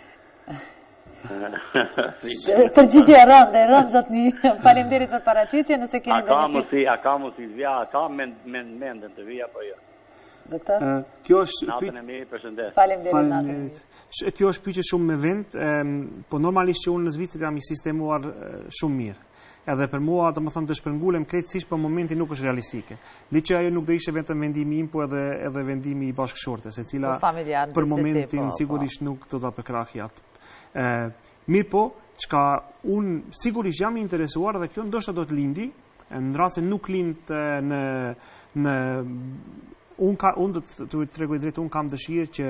Përgjigje e rëndë, e rëndë zotni. Faleminderit për paraqitje, nëse keni ndonjë. A ka mundësi, a ka mundësi të vija, a ka mend mendën të vija apo jo? Doktor? Kjo është natën e mirë, përshëndes. Faleminderit natën. Kjo është pyetje shumë me vend, po normalisht që unë në Zvicër jam i sistemuar shumë mirë. Edhe për mua, domethënë të shpërngulem krejtësisht për momentin nuk është realistike. Liçi ajo nuk do ishte vetëm vendimi im, po edhe edhe vendimi i bashkëshortes, e cila për momentin sigurisht nuk do ta përkrahej atë. Mirë po, çka unë sigurisht jam i interesuar dhe kjo ndoshta do të lindi, në rast se nuk lind në në unë ka unë do të tregoj drejt, unë kam dëshirë që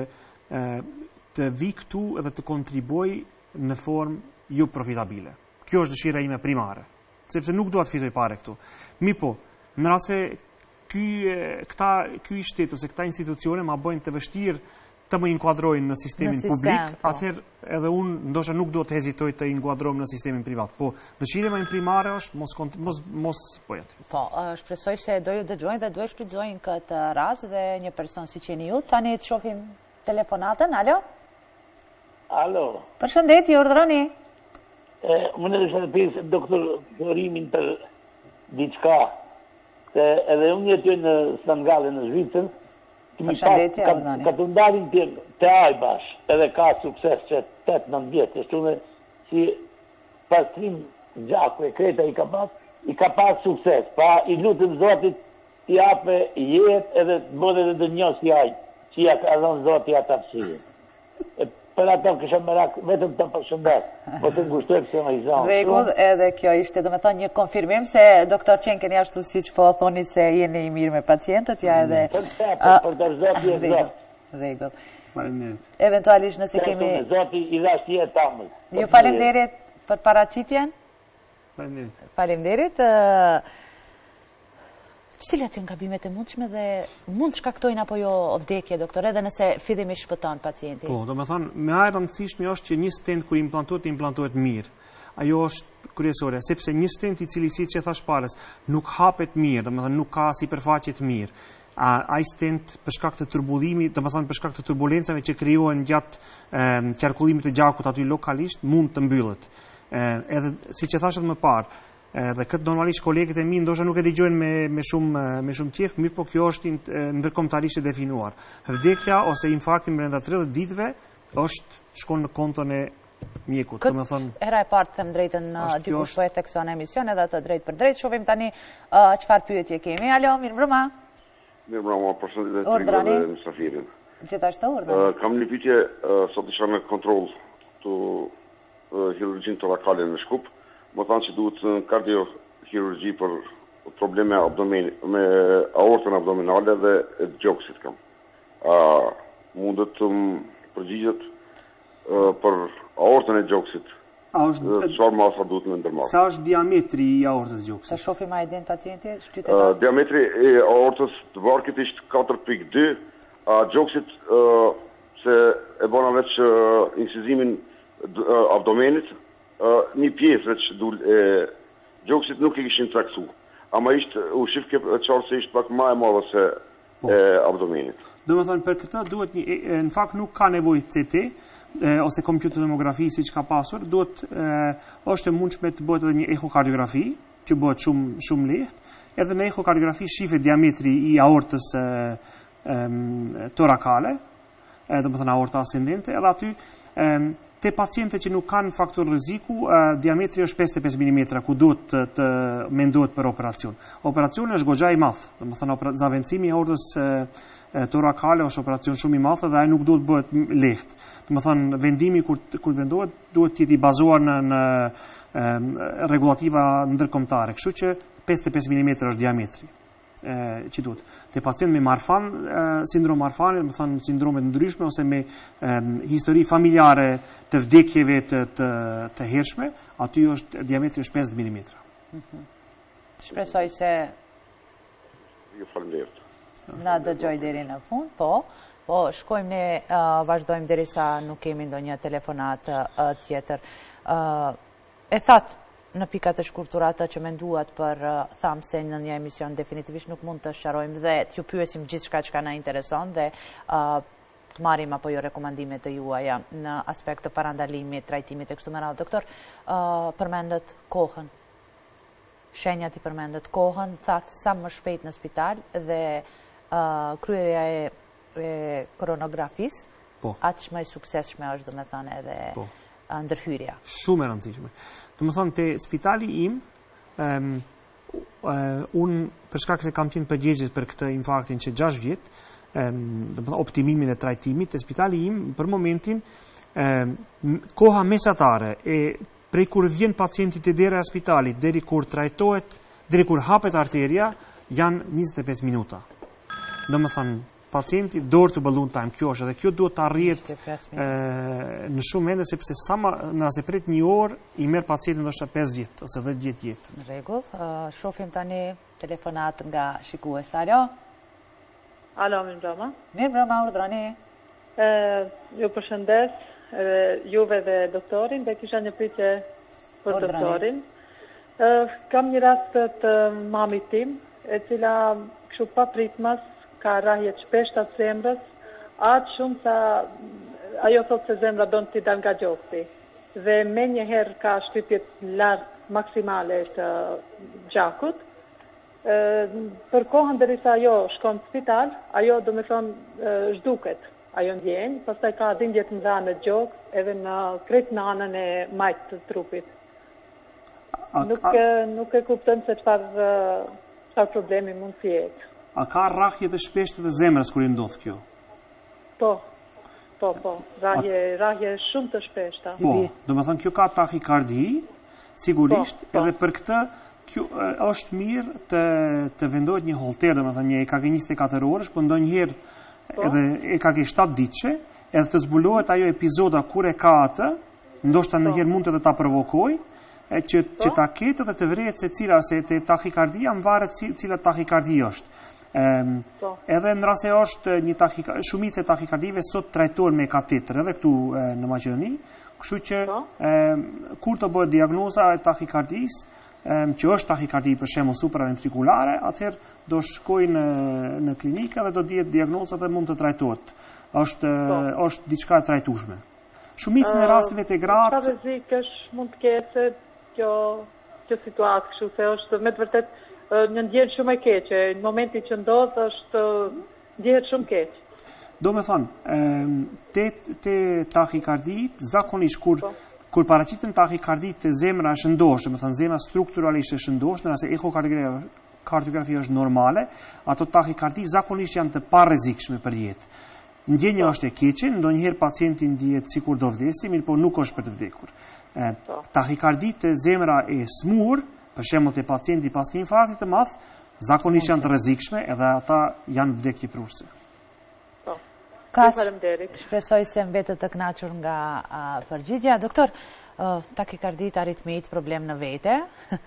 të vi këtu edhe të kontribuoj në formë jo profitabile. Kjo është dëshira ime primare, sepse nuk dua të fitoj pare këtu. Mirë po, në rast se ky këta ky shtet ose këta institucione ma bëjnë të vështirë të më inkuadrojnë në sistemin publik, atëherë edhe unë ndoshta nuk do të hezitoj të inkuadrohem në sistemin privat. Po, dëshira ime primare është mos mos mos po jetë. Po, shpresoj se do ju dëgjojnë dhe do e shfrytëzojnë këtë rast dhe një person siç jeni ju. Tani të shohim telefonatën. Alo? Alo. Përshëndetje, urdhroni. E, unë do të pyes doktor Florimin për diçka. Se edhe unë jetoj në Stangalle në Zvicër. Përshëndetje, urdhroni. Ka të ndalin të Ajbash, edhe ka sukses që tetë nëntë vjetë, shtunë si pastrim gjaku e kreta i ka pas, i ka pas sukses, pa i lutëm Zotit t'i ape jetë edhe të bodhe dhe dë njës i ajë, që ja ka dhënë Zotit atë apsirë. Për ato kësha merak, vetëm të përshëndet, po të ngushtoj pëse më i zonë. Rregull, edhe kjo ishte, do me thonë, një konfirmim se doktor Qenken jashtu si që po thoni se jeni i mirë me pacientët, ja edhe... Për të për për të Zotit e Zotit. Rregull. Eventualisht nëse kemi... Zotit i dhash jetë tamës. Ju faleminderit për paraqitjen. Faleminderit. Faleminderit. Cilat janë gabimet e mundshme dhe mund të shkaktojnë apo jo vdekje, doktor, edhe nëse fillimisht shpëton pacienti? Po, do me thonë, me aq rëndësishme është që një stent kur implantohet, implantohet mirë. Ajo është kryesore, sepse një stent i cili siç e thash parës, nuk hapet mirë, do me thonë nuk ka sipërfaqe të mirë. Ai stent për shkak të turbullimit, do me thonë për shkak të turbulencave që krijohen gjatë qarkullimit të gjakut aty lokalisht, mund të mbyllet. Edhe siç e thash edhe më parë, dhe këtë normalisht kolegët e mi ndoshta nuk e dëgjojnë me me shumë me shumë qejf, mirë po kjo është ndërkombëtarisht e definuar. Vdekja ose infarkti brenda tridhjetë ditëve është shkon në konton e mjekut, domethënë. Era e parë them drejtën dikush po e thekson emision edhe atë drejt për drejt, shohim tani çfarë pyetje kemi. Alo, mirëmbrëma. Mirëmbrëma, përshëndetje të mësafirin. Gjithashtu urdhër. Kam një pyetje, sot isha në kontroll të hirurgjin torakale në Shkup. Më thanë që duhet në kardiochirurgji për probleme abdomen, me aortën abdominale dhe gjoksit kam. A mundet të më përgjigjet për aortën e gjoksit? Çfarë masa duhet me ndërmarrë? Sa është diametri i aortës gjoksit? Sa shohim a e din pacienti? Shtytet. Diametri e aortës të varkit ishte katër pikë dy, a gjoksit se e bëna veç incizimin abdomenit, një pjesë veç e gjoksit nuk i kishin traktu. Ama ishte, u shif ke qarë se ishte pak ma e madhe se e abdomenit. Do me thënë, për këta duhet një, në fakt nuk ka nevoj C T, ose kompjutotomografi si që ka pasur, duhet, është e mundshme të bëhet edhe një ekokardiografi, që bëhet shumë, shumë lehtë, edhe në ekokardiografi shifet diametri i aortës torakale, do me thënë aorta ascendente, edhe aty, te paciente që nuk kanë faktor rreziku, diametri është pesëdhjetë e pesë milimetra, ku duhet të, të mendohet për operacion. Operacioni është goxha i madh, domethënë zavendësimi i aortës torakale është operacion shumë i madh dhe ai nuk duhet bëhet lehtë. Domethënë vendimi kur kur vendohet duhet të jetë i bazuar në, në rregullativa ndërkombëtare, kështu që pesëdhjetë e pesë milimetra është diametri. Që duhet. Te pacient me Marfan, sindrom Marfani, do të thonë sindrome të ndryshme ose me histori familjare të vdekjeve të të, të hershme, aty është diametri është pesëdhjetë milimetra. Shpresoj se Ju faleminderit. na dëgjoj deri në fund, po. Po, shkojmë ne, uh, vazhdojmë derisa nuk kemi ndonjë telefonat uh, tjetër. Uh, e thatë në pikat e shkurturata që menduat për uh, thamë se në një emision definitivisht nuk mund të sharojmë dhe t'ju pyesim gjithë shka që ka na intereson dhe uh, të marim apo jo rekomandimet të juaja në aspekt të parandalimit, trajtimit e kështu me radhë. Doktor, uh, përmendet kohën. Shenjat i përmendet kohën, thatë sa më shpejt në spital dhe uh, kryerja e, e koronografisë, po. Atë shme suksesshme është dhe me thane edhe po. Ndërhyrja. Shumë e rëndësishme. Dhe më thonë, të spitali im, um, uh, unë përshkak se kam qenë përgjegjës për këtë infarktin që gjashtë vjetë, um, optimimin e trajtimit, të spitali im, për momentin, um, koha mesatare e prej kur vjen pacienti të dera e spitalit, deri kur trajtohet, deri kur hapet arteria, janë njëzet e pesë minuta. Dhe më thënë, pacienti dorë të balloon time, kjo është, dhe kjo duhet të arrijet në shumë ende, sepse sa ma, nëse prit një orë, i merë pacientin ndoshta pesë vjetë, ose dhjetë vjetë jetë. Në rregull, uh, shofim tani telefonat nga shikues. Alo? Alo, mirë mbrëma. Mirë mbrëma, urdhroni. Ju përshëndes, juve dhe doktorin, dhe kisha një pyetje për doktorin. Kam një rast të mamit tim, e cila kështu pa pritmas ka rrahje të shpeshta të zemrës, atë shumë sa ajo thot se zemra do në t'i dal nga gjokti. Dhe me njëherë ka shtypjet lartë maksimale të gjakut. Për kohën derisa ajo shkon në spital, ajo do me thonë zhduket. Ajo ndjenjë, pastaj ka dhimbje të mëdha në gjokë, edhe në krejt në anën e majtë të trupit. Nuk, nuk e kuptëm se çfarë çfarë problemi mund të jetë. A ka rrahje të shpeshtë të zemrës kur i ndodh kjo? Po, po, po, rrahje, rrahje shumë të shpeshta. Po, do me thënë kjo ka tahikardi, sigurisht, po, po. Edhe për këtë kjo është mirë të, të vendohet një holter, do me thënë një E K G njëzet e katër orësh, po ndonjëherë edhe E K G shtatë ditëshe, edhe të zbulohet ajo epizoda kur e ka atë, ndoshta ndonjëherë mund të ta provokoj, që, që ta ketë dhe të vrejet se cila, se të tahikardia më varet cila tahikardi është. Um, edhe në rase është një shumicë e tahikardive sot trajtohen me katetër edhe këtu e, në Maqedoni, kështu që e, kur të bëhet diagnoza e tahikardisë, e, që është tahikardi për shembull supraventrikulare, atëherë do shkojnë në, në klinikë dhe do dihet diagnoza dhe mund të trajtohet. Është është diçka e trajtueshme. Shumicën e rasteve të gratë. Çfarë rrezikësh mund të ketë kjo kjo situatë, kështu se është me të vërtetë një ndjehet shumë e keqe, në momenti që ndodh është ndjehet shumë keq. Do me thonë, te, te tahikardit, zakonisht kur, kur paraqiten tahikardit të zemra është ndoshtë, do me thonë zemra strukturalisht është ndoshtë, nëse echokardiografia është normale, ato tahikardi zakonisht janë të parrezikshme për jetë. Ndjenja është e keqe, ndonjëherë pacienti ndjehet sikur do vdesi, mirë po nuk është për të vdekur. Tahikardit të zemra e smur, për shembull te pacienti pas një infarkti të madh, zakonisht janë të rrezikshme edhe ata janë vdekje prurse. Po. Faleminderit. Shpresoj se mbetet të kënaqur nga uh, përgjigja. Doktor, uh, takikardit, aritmit, problem në vete,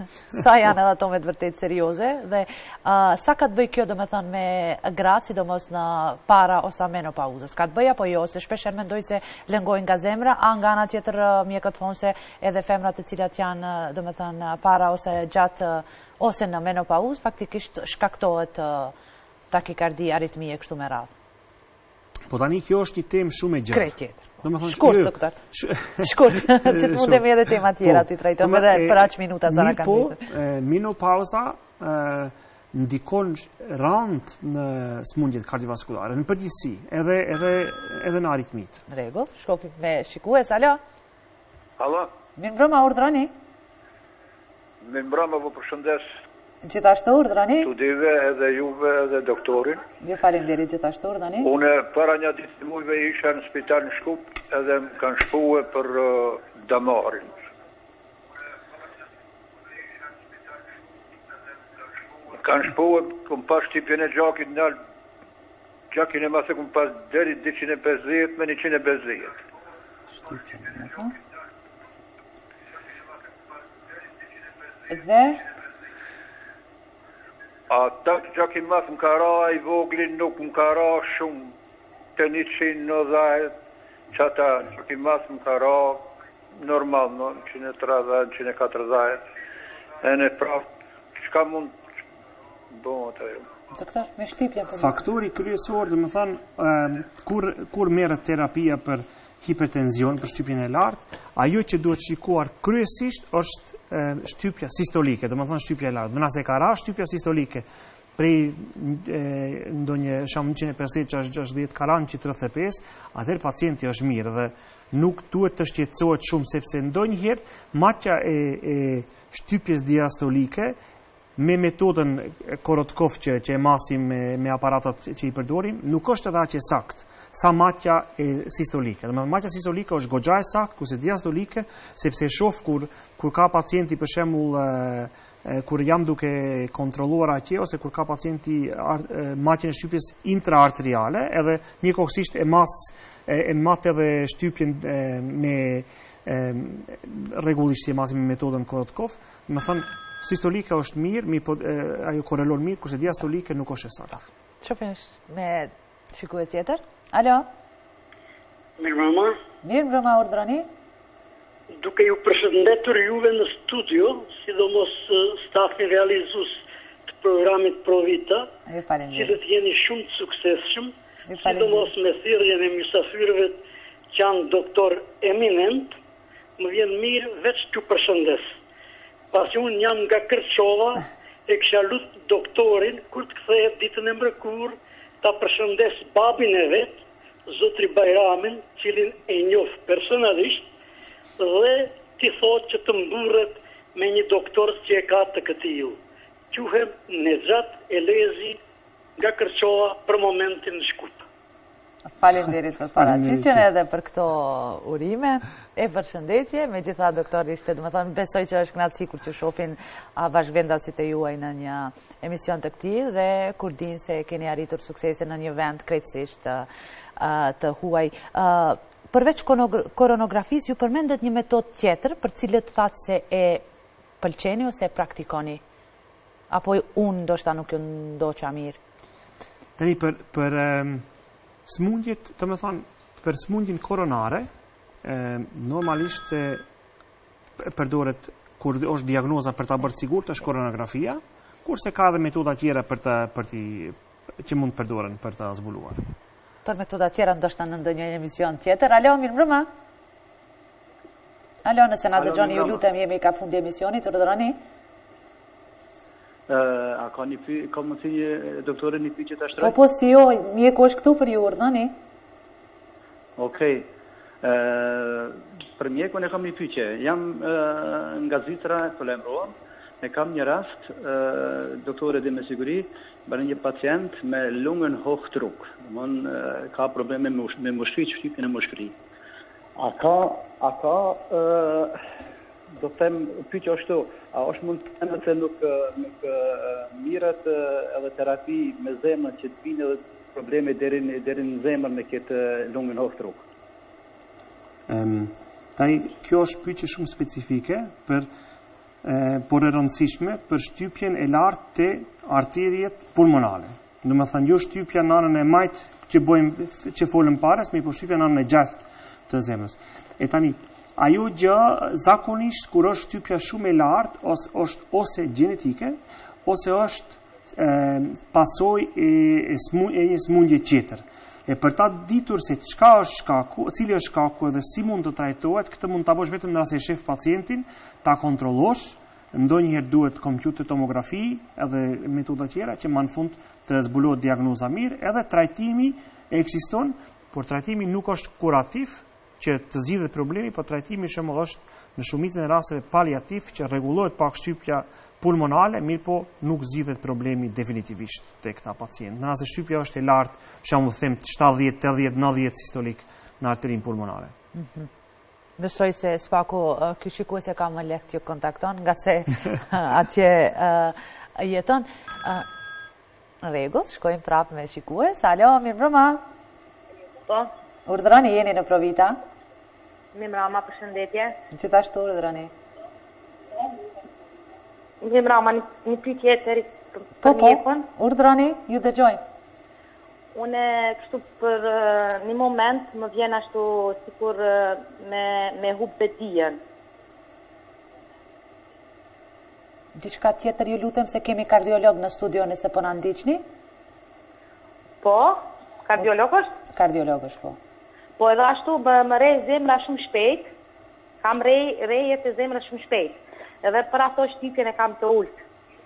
sa janë edhe ato me të vërtet serioze, dhe uh, sa ka të bëj kjo, do me thënë, me gratë, sidomos në para ose menopauzës? Ka të bëj apo jo, se shpesher mendoj se lëngojnë nga zemra, a nga ana tjetër mjekët thonë se edhe femrat të cilat janë, do me thënë, para ose gjatë ose në menopauzë, faktikisht shkaktohet uh, takikardi, aritmi e kështu me radhë. Po tani kjo është një temë shumë e gjatë. Krejt tjetër. Shkurt, doktor. Shkurt, që të mundemi edhe tema tjera të i trajtojmë edhe për aq minuta zara kanë ditë. Po, menopauza ndikon rand në smundjet kardiovaskulare, në përgjithësi, edhe, edhe, edhe në aritmit. Në rregull, shkofim me shikues, alo? Alo? Mirë mbrëma, urdhroni? Mirë mbrëma, po përshëndes. Gjithashtu urdhroni? Studive edhe juve edhe doktorin. Ju faleminderit gjithashtu urdhroni. Unë para një ditë mujve isha në spital në Shkup edhe më kanë shpue për uh, damarin. Më kanë shpue, këm pas shtypjen e gjakit në alë, gjakin e mase këm pas deri dyqind e pesëdhjetë me njëqind e pesëdhjetë. Dhe? A tak gjakin mas më ka ra i voglin nuk më ka ra shumë të një qinë në dhajet që ata gjakin mas më ka ra normal në një tre dhajet, një katër dhajet e në prafë qka mund bëmë të ju. Doktor, me shtypje për Faktori kryesor, dhe më thanë, kur, kur merret terapia për hipertenzion, për shtypjen e lartë, ajo që duhet shikuar kryesisht është e, shtypja sistolike, dhe më thënë shtypja e lartë. Dhe nëse ka ra shtypja sistolike prej ndonjë sham njëqind e pesëdhjetë deri në gjashtëdhjetë ka ra njëqind e tridhjetë e pesë, atëherë pacienti është mirë dhe nuk duhet të shqetësohet shumë sepse ndonjëherë matja e, e shtypjes diastolike me metodën Korotkov që, që e masim me, me aparatat që i përdorim, nuk është edhe aq e saktë sa matja e sistolike. Dhe matja sistolike është goxha e saktë, kurse diastolike, sepse e shoh kur, kur ka pacienti për shembull kur jam duke kontrolluar atje, ose kur ka pacienti matjen e shtypjes intraarteriale, edhe njëkohësisht e mas e, e mat edhe shtypjen e, me e, rregullisht si e masim me metodën Korotkov, më thënë sistolika është mirë, mi po, e, ajo korrelon mirë, kurse diastolike nuk është e saktë. Shofim me shikues tjetër. Alo? Mirë mama. Mirë mbrëma, urdhroni. Duke ju përshëndetur juve në studio, sidomos stafin realizues të programit Provita, cilët jeni shumë të suksesshëm, sidomos me thirrjen e mysafirëve që janë doktor eminent, më vjen mirë veç t'ju përshëndes. Pasi unë jam nga Kërçova, e kisha lutë doktorin, kur të kthehet ditën e mërkur, ta përshëndes babin e vet, Zotri Bajramin, cilin e njoh personalisht, dhe ti thot që të mburret me një doktor që e ka të këtiju. Quhem Nezhat Elezi nga Kërçova për momentin në Shkup. Faleminderit për paraqitjen edhe për këto urime e përshëndetje. Megjithatë doktor ishte, do të thonë, besoj që është kënaqësi kur që shohin bashkëvendasit e juaj në një emision të këtij dhe kur dinë se keni arritur suksese në një vend krejtësisht të, të huaj. Përveç koronografisë, ju përmendet një metodë tjetër për cilët thatë se e pëlqeni ose e praktikoni? Apo unë ndoshta nuk ju ndoqa mirë? Tani për, për um, smundjet, të me thonë, për smundjen koronare, um, normalisht se përdoret kur është diagnoza për ta bërë sigurt është koronografia, kurse ka edhe metoda tjera për të, për të, që mund të përdoren për të zbuluar. Për metoda tjera ndoshta në ndonjë emision tjetër. Alo, mirë mbrëma. Alo, nëse na dëgjoni, ju lutem, jemi ka fundi emisionit, urdhëroni. Uh, a ka një py, ka mundësi një doktore një pyetje ta shtroj? Po po si jo, mjeku është këtu për ju, urdhëroni. Okej. Uh, për mjekun e kam një pyetje. Jam uh, nga Zvicra, po lajmërohem. E kam një rast, uh, doktore dhe me siguri, bërë një pacient me lungën hochtruk. Domthon uh, ka probleme me, me mushkri, shtypjen e mushkri. A ka, a ka, uh, do të them, pyetja është këtu, a është mund të them se nuk, nuk mirët edhe terapi me zemrën që të vinë edhe probleme deri në deri në zemër me këtë lungën hochtruk? Um, tani, kjo është pyetje shumë specifike, për, eh, por e rëndësishme për shtypjen e lartë të arteriet pulmonale. Do të thënë, jo shtypja në anën e majt që bojmë, që folëm pares, me po shtypja në anën e gjathtë të zemrës. E tani, ajo gjë zakonisht kur është shtypja shumë e lartë ose është ose gjenetike ose është e, pasojë e, e, smu, e një smundje tjetër. E për ta ditur se çka është shkaku, cili është shkaku dhe si mund të trajtohet, këtë mund ta bësh vetëm nëse e shef pacientin, ta kontrollosh, ndonjëherë duhet kompjuter tomografi edhe metoda tjera që më në fund të zbulohet diagnoza mirë, edhe trajtimi ekziston, por trajtimi nuk është kurativ që të zgjidhet problemi, por trajtimi shembull është në shumicën e rasteve paliativ që rregullohet pak shtypja pulmonale, mirë po nuk zgjidhet problemi definitivisht tek këta pacient. Në rast se shtypja është e lartë, shembull them shtatëdhjetë, tetëdhjetë, nëntëdhjetë sistolik në arterin pulmonale. Mm-hmm. Besoj se spaku uh, ky shikues e ka më lehtë që kontakton, nga se atje uh, jeton. Uh, në rregull, shkojmë prapë me shikues. Alo, mirëmbrëma. Po. Urdhëroni, jeni në Provita. Mirëmbrëma, përshëndetje. Gjithashtu urdhëroni. Mirëmbrëma, një, një pyetje tjetër Po, po, urdhroni, ju dëgjoj. Une kështu për uh, një moment më vjen ashtu sikur uh, me, me hub bedijen. Diçka tjetër ju lutem se kemi kardiolog në studio nëse po na ndiqni? Po, kardiolog është? Kardiolog është, po. Po edhe ashtu më, më rej zemra shumë shpejt, kam rej, rejet e zemra shumë shpejt. Edhe për ato shtypjen e kam të ullët.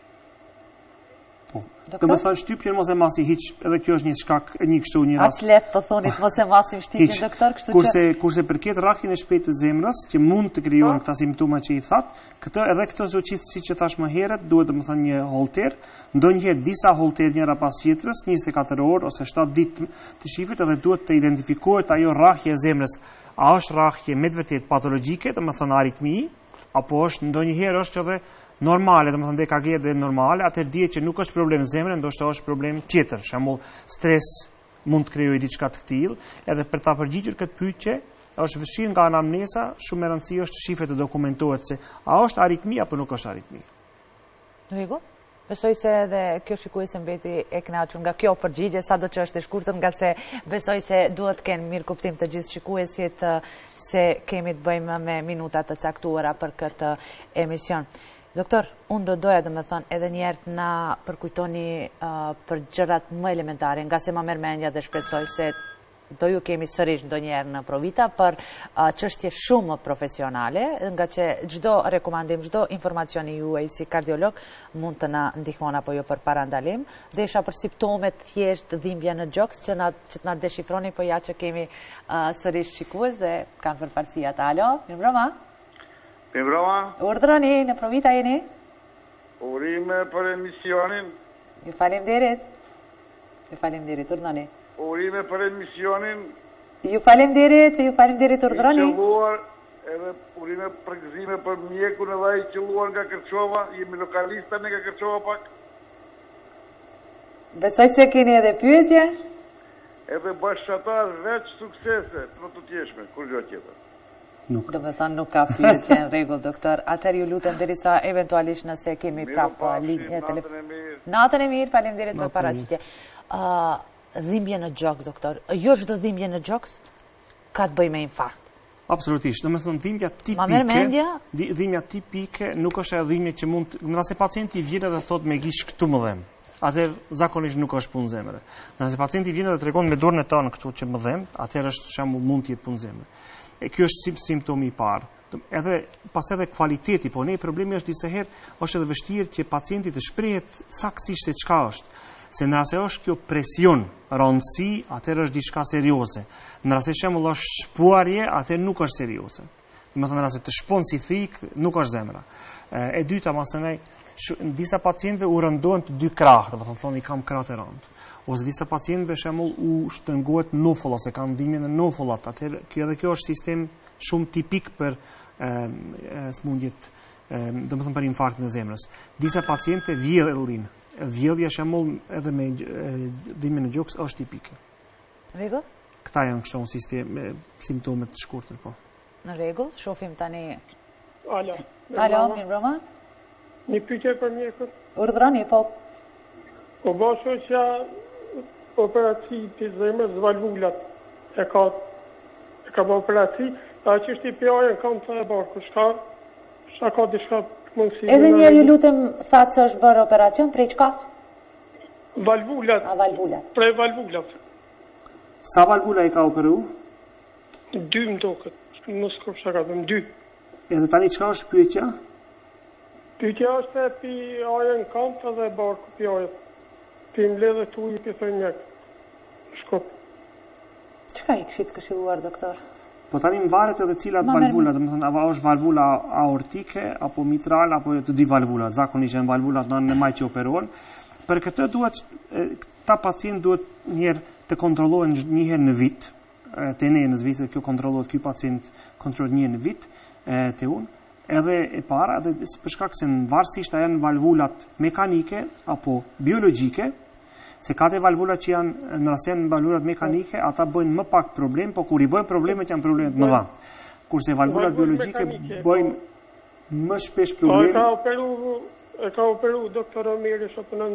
Të më thënë shtypjen mos e masi hiq, edhe kjo është një shkak, një kështu një rast. Aq let të thonit mos e masim shtypjen, doktor, kështu që... Kurse, kurse përket rrahjen e shpejtë të zemrës, që mund të krijohen këta simptoma që i that, këtë edhe këtë zoqit si që thash më herët, duhet të më thënë një holter, ndonjëherë disa holter njëra pas tjetrës, njëzet e katër orë ose shtatë ditë të shifit, edhe duhet të identifikohet ajo rrahje e zemrës. A është rrahje me të vërtet patologjike, të më thënë aritmi, apo është ndonjëherë është edhe normale, dhe më thënë D K G dhe normale, atër dje që nuk është problem zemre, ndoshta është problem tjetër, shembull stres mund të krijojë diçka të tillë, edhe për ta përgjigjur këtë pyetje, është vështirë nga anamneza, shumë e rëndësishme është shifet të dokumentohet se a është aritmi apo nuk është aritmi. Rregull? Besoj se edhe kjo shikuese mbeti e kënaqur nga kjo përgjigje, sado që është e shkurtër, nga se besoj se duhet të kenë mirë kuptim të gjithë shikuesit se kemi të bëjmë me minuta të caktuara për këtë emision. Doktor, unë do doja dhe me thonë edhe njerët na përkujtoni uh, për gjërat më elementare, nga se ma merr mendja dhe shpresoj se do ju kemi sërish ndo njerë në Provita për uh, çështje shumë profesionale, nga që gjdo rekomandim, gjdo informacioni juaj si kardiolog mund të na ndihmon apo jo për parandalim. Dhe isha për simptomet thjesht dhimbje në gjoks që, na, që të na deshifroni, po ja që kemi uh, sërish shikues dhe kam përfarsia të alo. Mirë mbroma. Mirë mbroma. Urdhroni, në Provita jeni? Urime për emisionin. Ju faleminderit. Ju faleminderit, urdhroni. Urime për emisionin. Ju faleminderit, ju faleminderit, urdhroni. I qelluar, edhe urime për gëzime për mjekun edhe i qelluar nga Kërçova, jemi lokalista në nga Kërçova pak. Besoj se keni edhe pyetje? Edhe bashkëtar veç suksese, të të tjeshme, kur gjë tjetër. Nuk. Do me thënë nuk ka pyetje në rregull, doktor. Atëherë ju lutem derisa eventualisht nëse kemi prapë linjë telefon. Natën e mirë, faleminderit për paraqitje. Uh, dhimbje në gjok, doktor. Jo çdo dhimbje në gjok ka të bëjë me infarkt. Absolutisht. Do me thënë dhimbja tipike, dhimbja tipike nuk është e dhimbje që mund, nëse pacienti vjen dhe thotë me gish këtu më dhem. Atëherë zakonisht nuk është punë zemre. Nëse pacienti vjen dhe tregon me dorën e tonë këtu që më dhem, atëherë është shembull mund të jetë punë zemre. E kjo është simptomi i parë. Edhe pas edhe kvaliteti, po ne problemi është disa herë është edhe vështirë që pacienti të shprehet saktësisht se çka është. Se nëse është kjo presion, rëndësi, atëherë është diçka serioze. Nëse shembull është shpuarje, atëherë nuk është serioze. Do të thonë nëse të shpon si thik, nuk është zemra. E dyta, masënej, disa pacientëve u rëndohen të dy krah, do të thonë thonë i kam krah të rënd. Ose disa pacientëve shembull u shtrëngohet nofulla, se kanë dhimbje në nofullat. Atëherë kjo edhe kjo është sistem shumë tipik për smundjet, do të thonë për infarktin e zemrës. Disa pacientë vjedhin. Vjedhja shembull edhe me dhimbje në gjoks është tipike. Rregull? Këta janë kështu sistem simptomet të shkurtër, po. Në rregull, shohim tani. Alo. Alo, mirë mbroma. Një pyetje për mjekun. Urdhroni, po. Po bashkë që operaci të zemrës valvulat e ka e ka bërë operaci, a që është i pjajën kam të e barku, shka, shka ka dishka mundësi. Edhe njerë ju lutem thatë se është bërë operacion, prej qka? Valvulat. A valvulat. Prej valvulat. Sa valvula i ka operu? Dy më do këtë, nësë kërë shka ka dhe më dy. Edhe tani qka është pyetja? Pyetja është e pi ajën kam të dhe barku pi ajën. Pi më ledhe të ujë për thënë njëkë. Shkop. Qëka i këshit këshiluar, doktor? Po tani më varet edhe cilat valvula, dhe më thënë, a është valvula aortike, apo mitral, apo të dy valvula, zakonisht janë valvulat në në maj që operohen. Për këtë duhet, ta pacient duhet njërë të kontrollohen njëherë në vit, të ne në zvicë, kjo kontrollohet, kjo pacient kontrollohet njërë në vit, të unë, edhe e para, edhe për shkak se në varësisht a janë valvulat mekanike, apo biologike, se ka të valvulat që janë, në rrasë janë valvulat mekanike, ata bëjnë më pak problem, po kur i bëjnë problemet janë problemet më dha. Kurse valvulat biologike bëjnë më shpesh problem. Ka operu e ka operu doktor Omeri sot në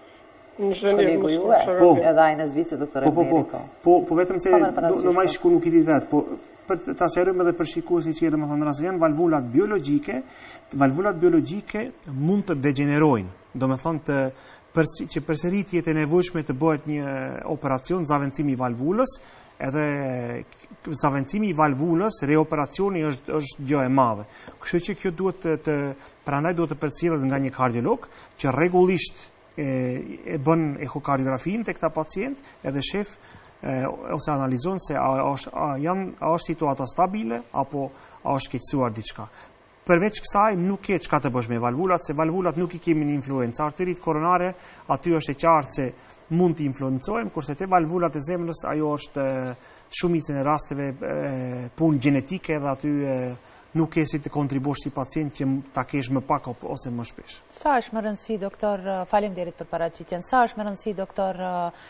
në Zhenev. Kolegu juve, edhe ai në Zvicër, doktor Omeri. Po, po vetëm se normalisht shku nuk i di vetë, po për ta sqarojmë edhe për shikuesit që domethënë rasti janë valvulat biologjike, valvulat biologjike mund të degenerojnë, domethënë të për që përsëritjet e nevojshme të bëhet një operacion zavendësimi i valvulës, edhe zavendësimi i valvulës, reoperacioni është është gjë e madhe. Kështu që kjo duhet të, të prandaj duhet të përcjellet nga një kardiolog që rregullisht e, e bën echokardiografin tek ta pacient edhe shef e, ose analizon se a është a janë a është situata stabile apo a është keqësuar diçka. Përveç kësaj nuk ke çka të bësh me valvulat, se valvulat nuk i kemi një influencë. Arterit koronare, aty është e qartë se mund të influencojmë, kurse te valvulat e zemrës ajo është shumicën e rasteve punë gjenetike dhe aty e, nuk ke si të kontribuosh si pacient që ta kesh më pak ose më shpesh. Sa është më rëndësi, doktor, faleminderit për paraqitjen, sa është më rëndësi, doktor,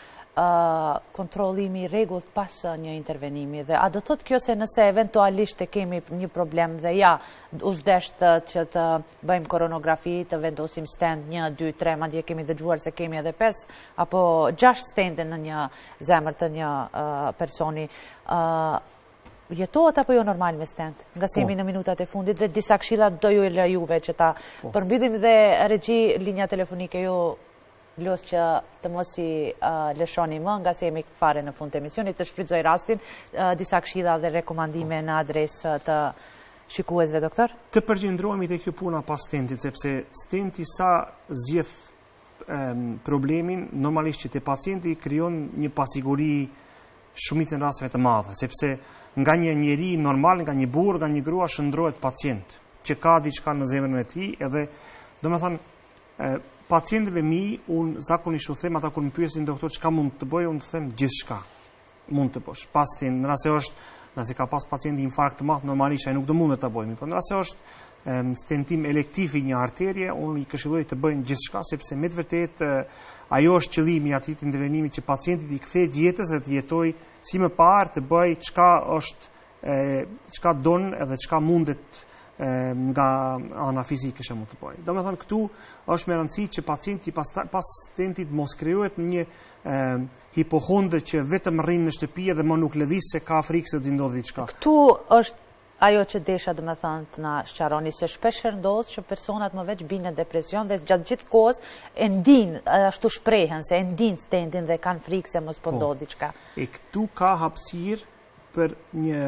Uh, kontrollimi i rregullt pas uh, një intervenimi, dhe a do thotë kjo se nëse eventualisht e kemi një problem dhe ja u zdesht uh, që të bëjmë koronografi, të vendosim stent një, dy, tre, madje kemi dëgjuar se kemi edhe pesë apo gjashtë stente në një zemër të një uh, personi, uh, jetohet apo jo normal me stent? Nga se jemi në minutat e fundit dhe disa këshilla do ju lejuve që ta po. Përmbyllim dhe regji linja telefonike ju los që të mos i uh, lëshoni më, nga se jemi fare në fund të emisionit, të shfrytëzoj rastin, uh, disa këshilla dhe rekomandime në adresë të shikuesve, doktor? Të përgjendrohemi te kjo puna pas stentit, sepse stenti sa zgjedh um, problemin, normalisht që te pacienti krijon një pasiguri shumicën rasteve të madhe, sepse nga një njeri normal, nga një burr, nga një grua shndrohet pacient që ka diçka në zemrën e tij, edhe domethënë pacientëve mi, unë zakonisht u them ata kur më pyesin doktor çka mund të bëj, unë të them gjithçka mund të bësh. Pasi në rast se është, nëse ka pas pacienti infarkt të madh, normalisht ai nuk do mundet ta bëjmë. Por në rast se është um, stentim elektiv i një arterie, unë i këshilloj të bëjnë gjithçka, sepse me të vërtetë ajo është qëllimi i atij intervenimi, që pacienti i kthehet jetës dhe të jetojë si më parë, të bëj çka është çka don edhe çka mundet nga ana fizike që mund të bëjë. Domethënë këtu është me rëndësi që pacienti pas, pas stentit mos krijohet një e, hipohondër që vetëm rrin në shtëpi dhe më nuk lëviz se ka frikë se do të ndodhë diçka. Këtu është ajo që desha domethënë të na sqaroni, se shpesh ndodh që personat më veç binë në depresion dhe gjatë gjithë kohës e ndin ashtu shprehen se e ndin stentin dhe kanë frikë se mos po ndodhë diçka. E këtu ka hapësirë për një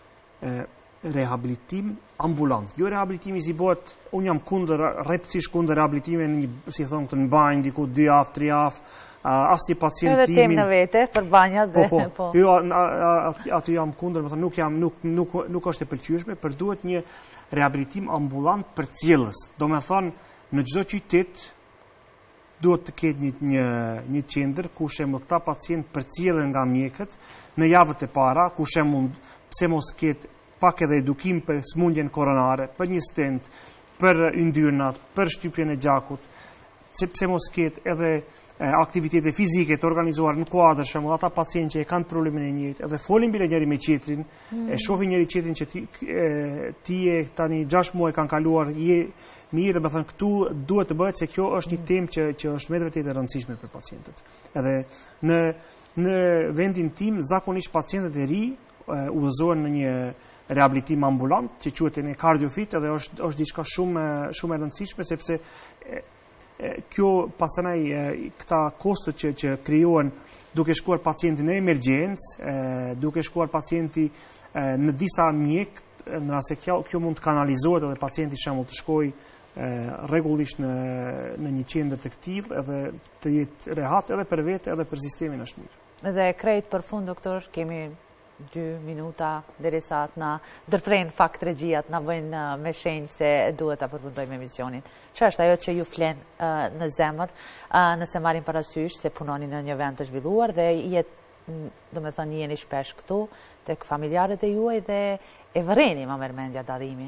e, rehabilitim ambulant. Jo rehabilitimi si bëhet, unë jam kundër, rreptësisht kundër rehabilitimit në një, si thonë këtë, në banjë, diku dy javë, tri javë, asnjë pacient timin. Edhe tem në vete për banjat dhe po. Po, po. Jo, aty jam kundër, më thonë, nuk jam, nuk, nuk, nuk është e pëlqyeshme, për duhet një rehabilitim ambulant për cjellës. Do me thonë, në çdo qytet duhet të ketë një, një, një qendër ku shemë këta pacient përcjellen nga mjekët në javët e para, ku shemë pse mos ketë pak edhe edukim për smundjen koronare, për një stent, për yndyrnat, për shtypjen e gjakut, sepse mos ketë edhe e, aktivitete fizike të organizuar në kuadër, shembull ata pacientë që e kanë problemin e njëjtë, edhe folin bile njëri me tjetrin, mm. e shohin njëri tjetrin që ti, e, ti e tani gjashtë muaj kanë kaluar, je mirë, dhe më thënë këtu duhet të bëhet se kjo është një temë që, që është me të vërtetë e rëndësishme për pacientët. Edhe në, në vendin tim, zakonisht pacientët e ri udhëzohen në një rehabilitim ambulant, që quhet në kardiofit, edhe është është diçka shumë shumë e rëndësishme, sepse e, e, kjo pastaj këta kostot që që krijohen duke shkuar pacienti në emergjencë, duke shkuar pacienti e, në disa mjek, në rast se kjo, kjo mund të kanalizohet edhe pacienti shembull të shkojë rregullisht në në një qendër të tillë, edhe të jetë rehat edhe për vetë edhe për sistemin është mirë. Dhe krejt për fund, doktor, kemi dy minuta derisa të na ndërprejnë fakt regjia, të na bëjnë uh, me shenjë se duhet ta përfundojmë emisionin. Çfarë është ajo që ju flen uh, në zemër, uh, nëse marrim parasysh se punoni në një vend të zhvilluar dhe jetë, domethënë jeni shpesh këtu tek familjarët e juaj dhe e vëreni më mërmendja dallimin?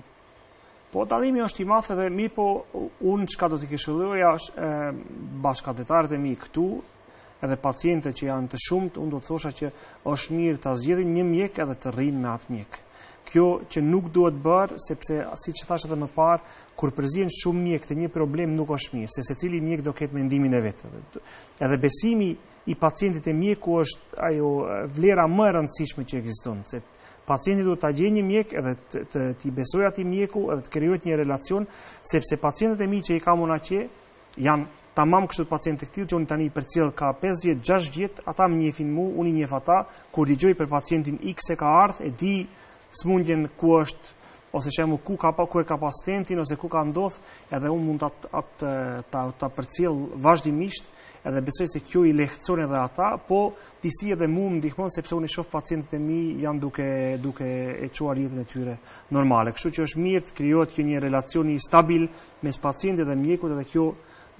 Po dallimi është i madh edhe mi, po unë çka do të këshilloja është bashkëdhetarët e mi këtu, edhe pacientët që janë të shumt, unë do të thosha që është mirë ta zgjedhin një mjek edhe të rrinë me atë mjek. kjo që nuk duhet bërë, sepse, si që thashë edhe më parë, kur përzien shumë mjek të një problem nuk është mirë, se se cili mjek do ketë mendimin e vetë. Edhe besimi i pacientit e mjeku është ajo vlera më e rëndësishme që ekziston, se pacienti duhet ta gjejë një mjek edhe të, të, të besojë atij mjeku edhe të krijohet një relacion, sepse pacientët e mi që i kam unë atje janë tamam kështu pacientë të tillë që unë tani përcjell ka pesë vjet, gjashtë vjet, ata më njehin mua, unë i njeh ata, kur dëgjoj për pacientin X e ka ardhur, e di smundjen ku është, ose shembull ku ka pa ku e ka pas stentin ose ku ka ndodh, edhe unë mund ta ta ta, ta përcjell vazhdimisht, edhe besoj se kjo i lehtëson edhe ata, po disi edhe mua më ndihmon sepse unë shoh pacientët e mi janë duke duke e çuar jetën e tyre normale. Kështu që është mirë të krijohet një relacion i stabil mes pacientit dhe mjekut, edhe kjo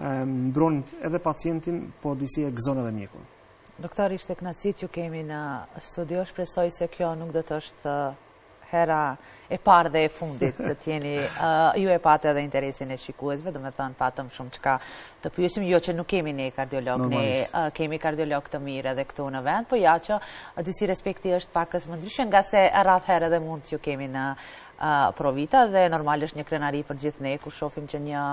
mbron edhe pacientin, po disi e gëzon edhe mjekun. Doktor, ishte kënaqësi që kemi në studio, shpresoj se kjo nuk do të është hera e parë dhe e fundit të tjeni, uh, ju e patë edhe interesin e shikuesve, do me thënë patëm shumë qka të pyesim, jo që nuk kemi ne kardiolog, ne uh, kemi kardiolog të mirë edhe këtu në vend, po ja që uh, disi respekti është pakës më ndryshën, nga se rrath herë edhe mund që kemi në uh, Provita, dhe normal është një krenari për gjithë ne, ku shofim që një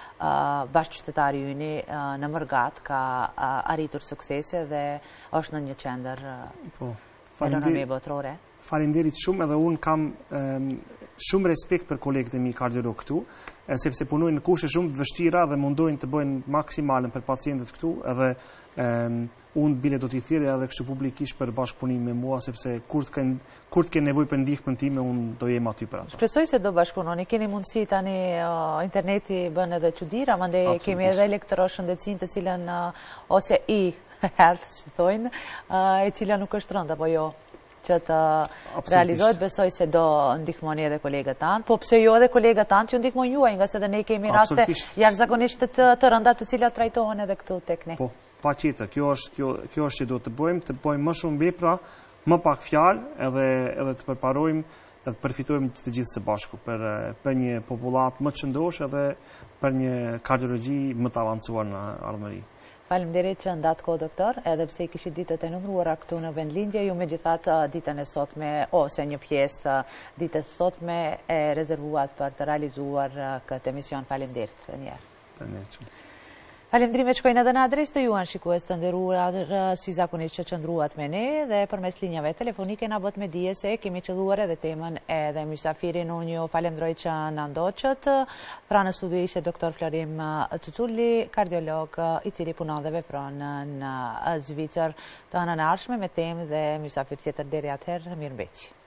uh, bashkëqytetari yni uh, në Mërgat ka uh, arritur suksese dhe është në një qendër uh, po, economi botërore. Faleminderit shumë, edhe unë kam um, shumë respekt për kolegët e mi kardiolog këtu, e, sepse punojnë në kushte shumë të vështira dhe mundojnë të bëjnë maksimalen për pacientët këtu, edhe um, unë bile do t'i thirrja edhe kështu publikisht për bashkëpunim me mua, sepse kur të kur të ke nevojë për ndihmën time, unë do jem aty për ata. Shpresoj se do bashkëpunoni. Keni mundësi tani, uh, interneti bën edhe çuditëra, mandej kemi edhe elektroshëndetësinë të cilën uh, ose i health, që thojnë, uh, e cila nuk është rënd apo jo që të realizohet, besoj se do ndihmoni edhe kolegët tanë, po pse jo edhe kolegët tanë që ndihmojnë juaj, nga se dhe ne kemi raste jashtëzakonisht të, të rënda të cilat trajtohen edhe këtu tek ne. Po, pa qita, kjo është, kjo, kjo është që do të bëjmë, të bëjmë më shumë vepra, më pak fjalë, edhe, edhe të përparojmë dhe të përfitojmë të gjithë së bashku për, për një popullat më të shëndosh edhe për një kardiologji më të avancuar në ardhmëri. Faleminderit që ndatë ko, doktor, edhe pse i kishit ditët e numruara këtu në vendlindje, ju me gjithat ditën e sotme, ose një pjesë ditës sotme e rezervuat për të realizuar këtë emision. Faleminderit njerë. Faleminderit. Falemndrimet shkojnë edhe në adres të juan, shikues të nderuar, si zakonisht që qëndruat me ne, dhe përmes linjave telefonike na bët me dije se kemi qëlluar edhe temën edhe mysafirin. Unë ju falemndroj që në ndoqët. Pra në studio ishte doktor Florim Cuculli, kardiolog i cili punon dhe vepron në Zvicër, të anënarshme me temë dhe mysafir tjetër. Deri atëherë, mirëmbëqje.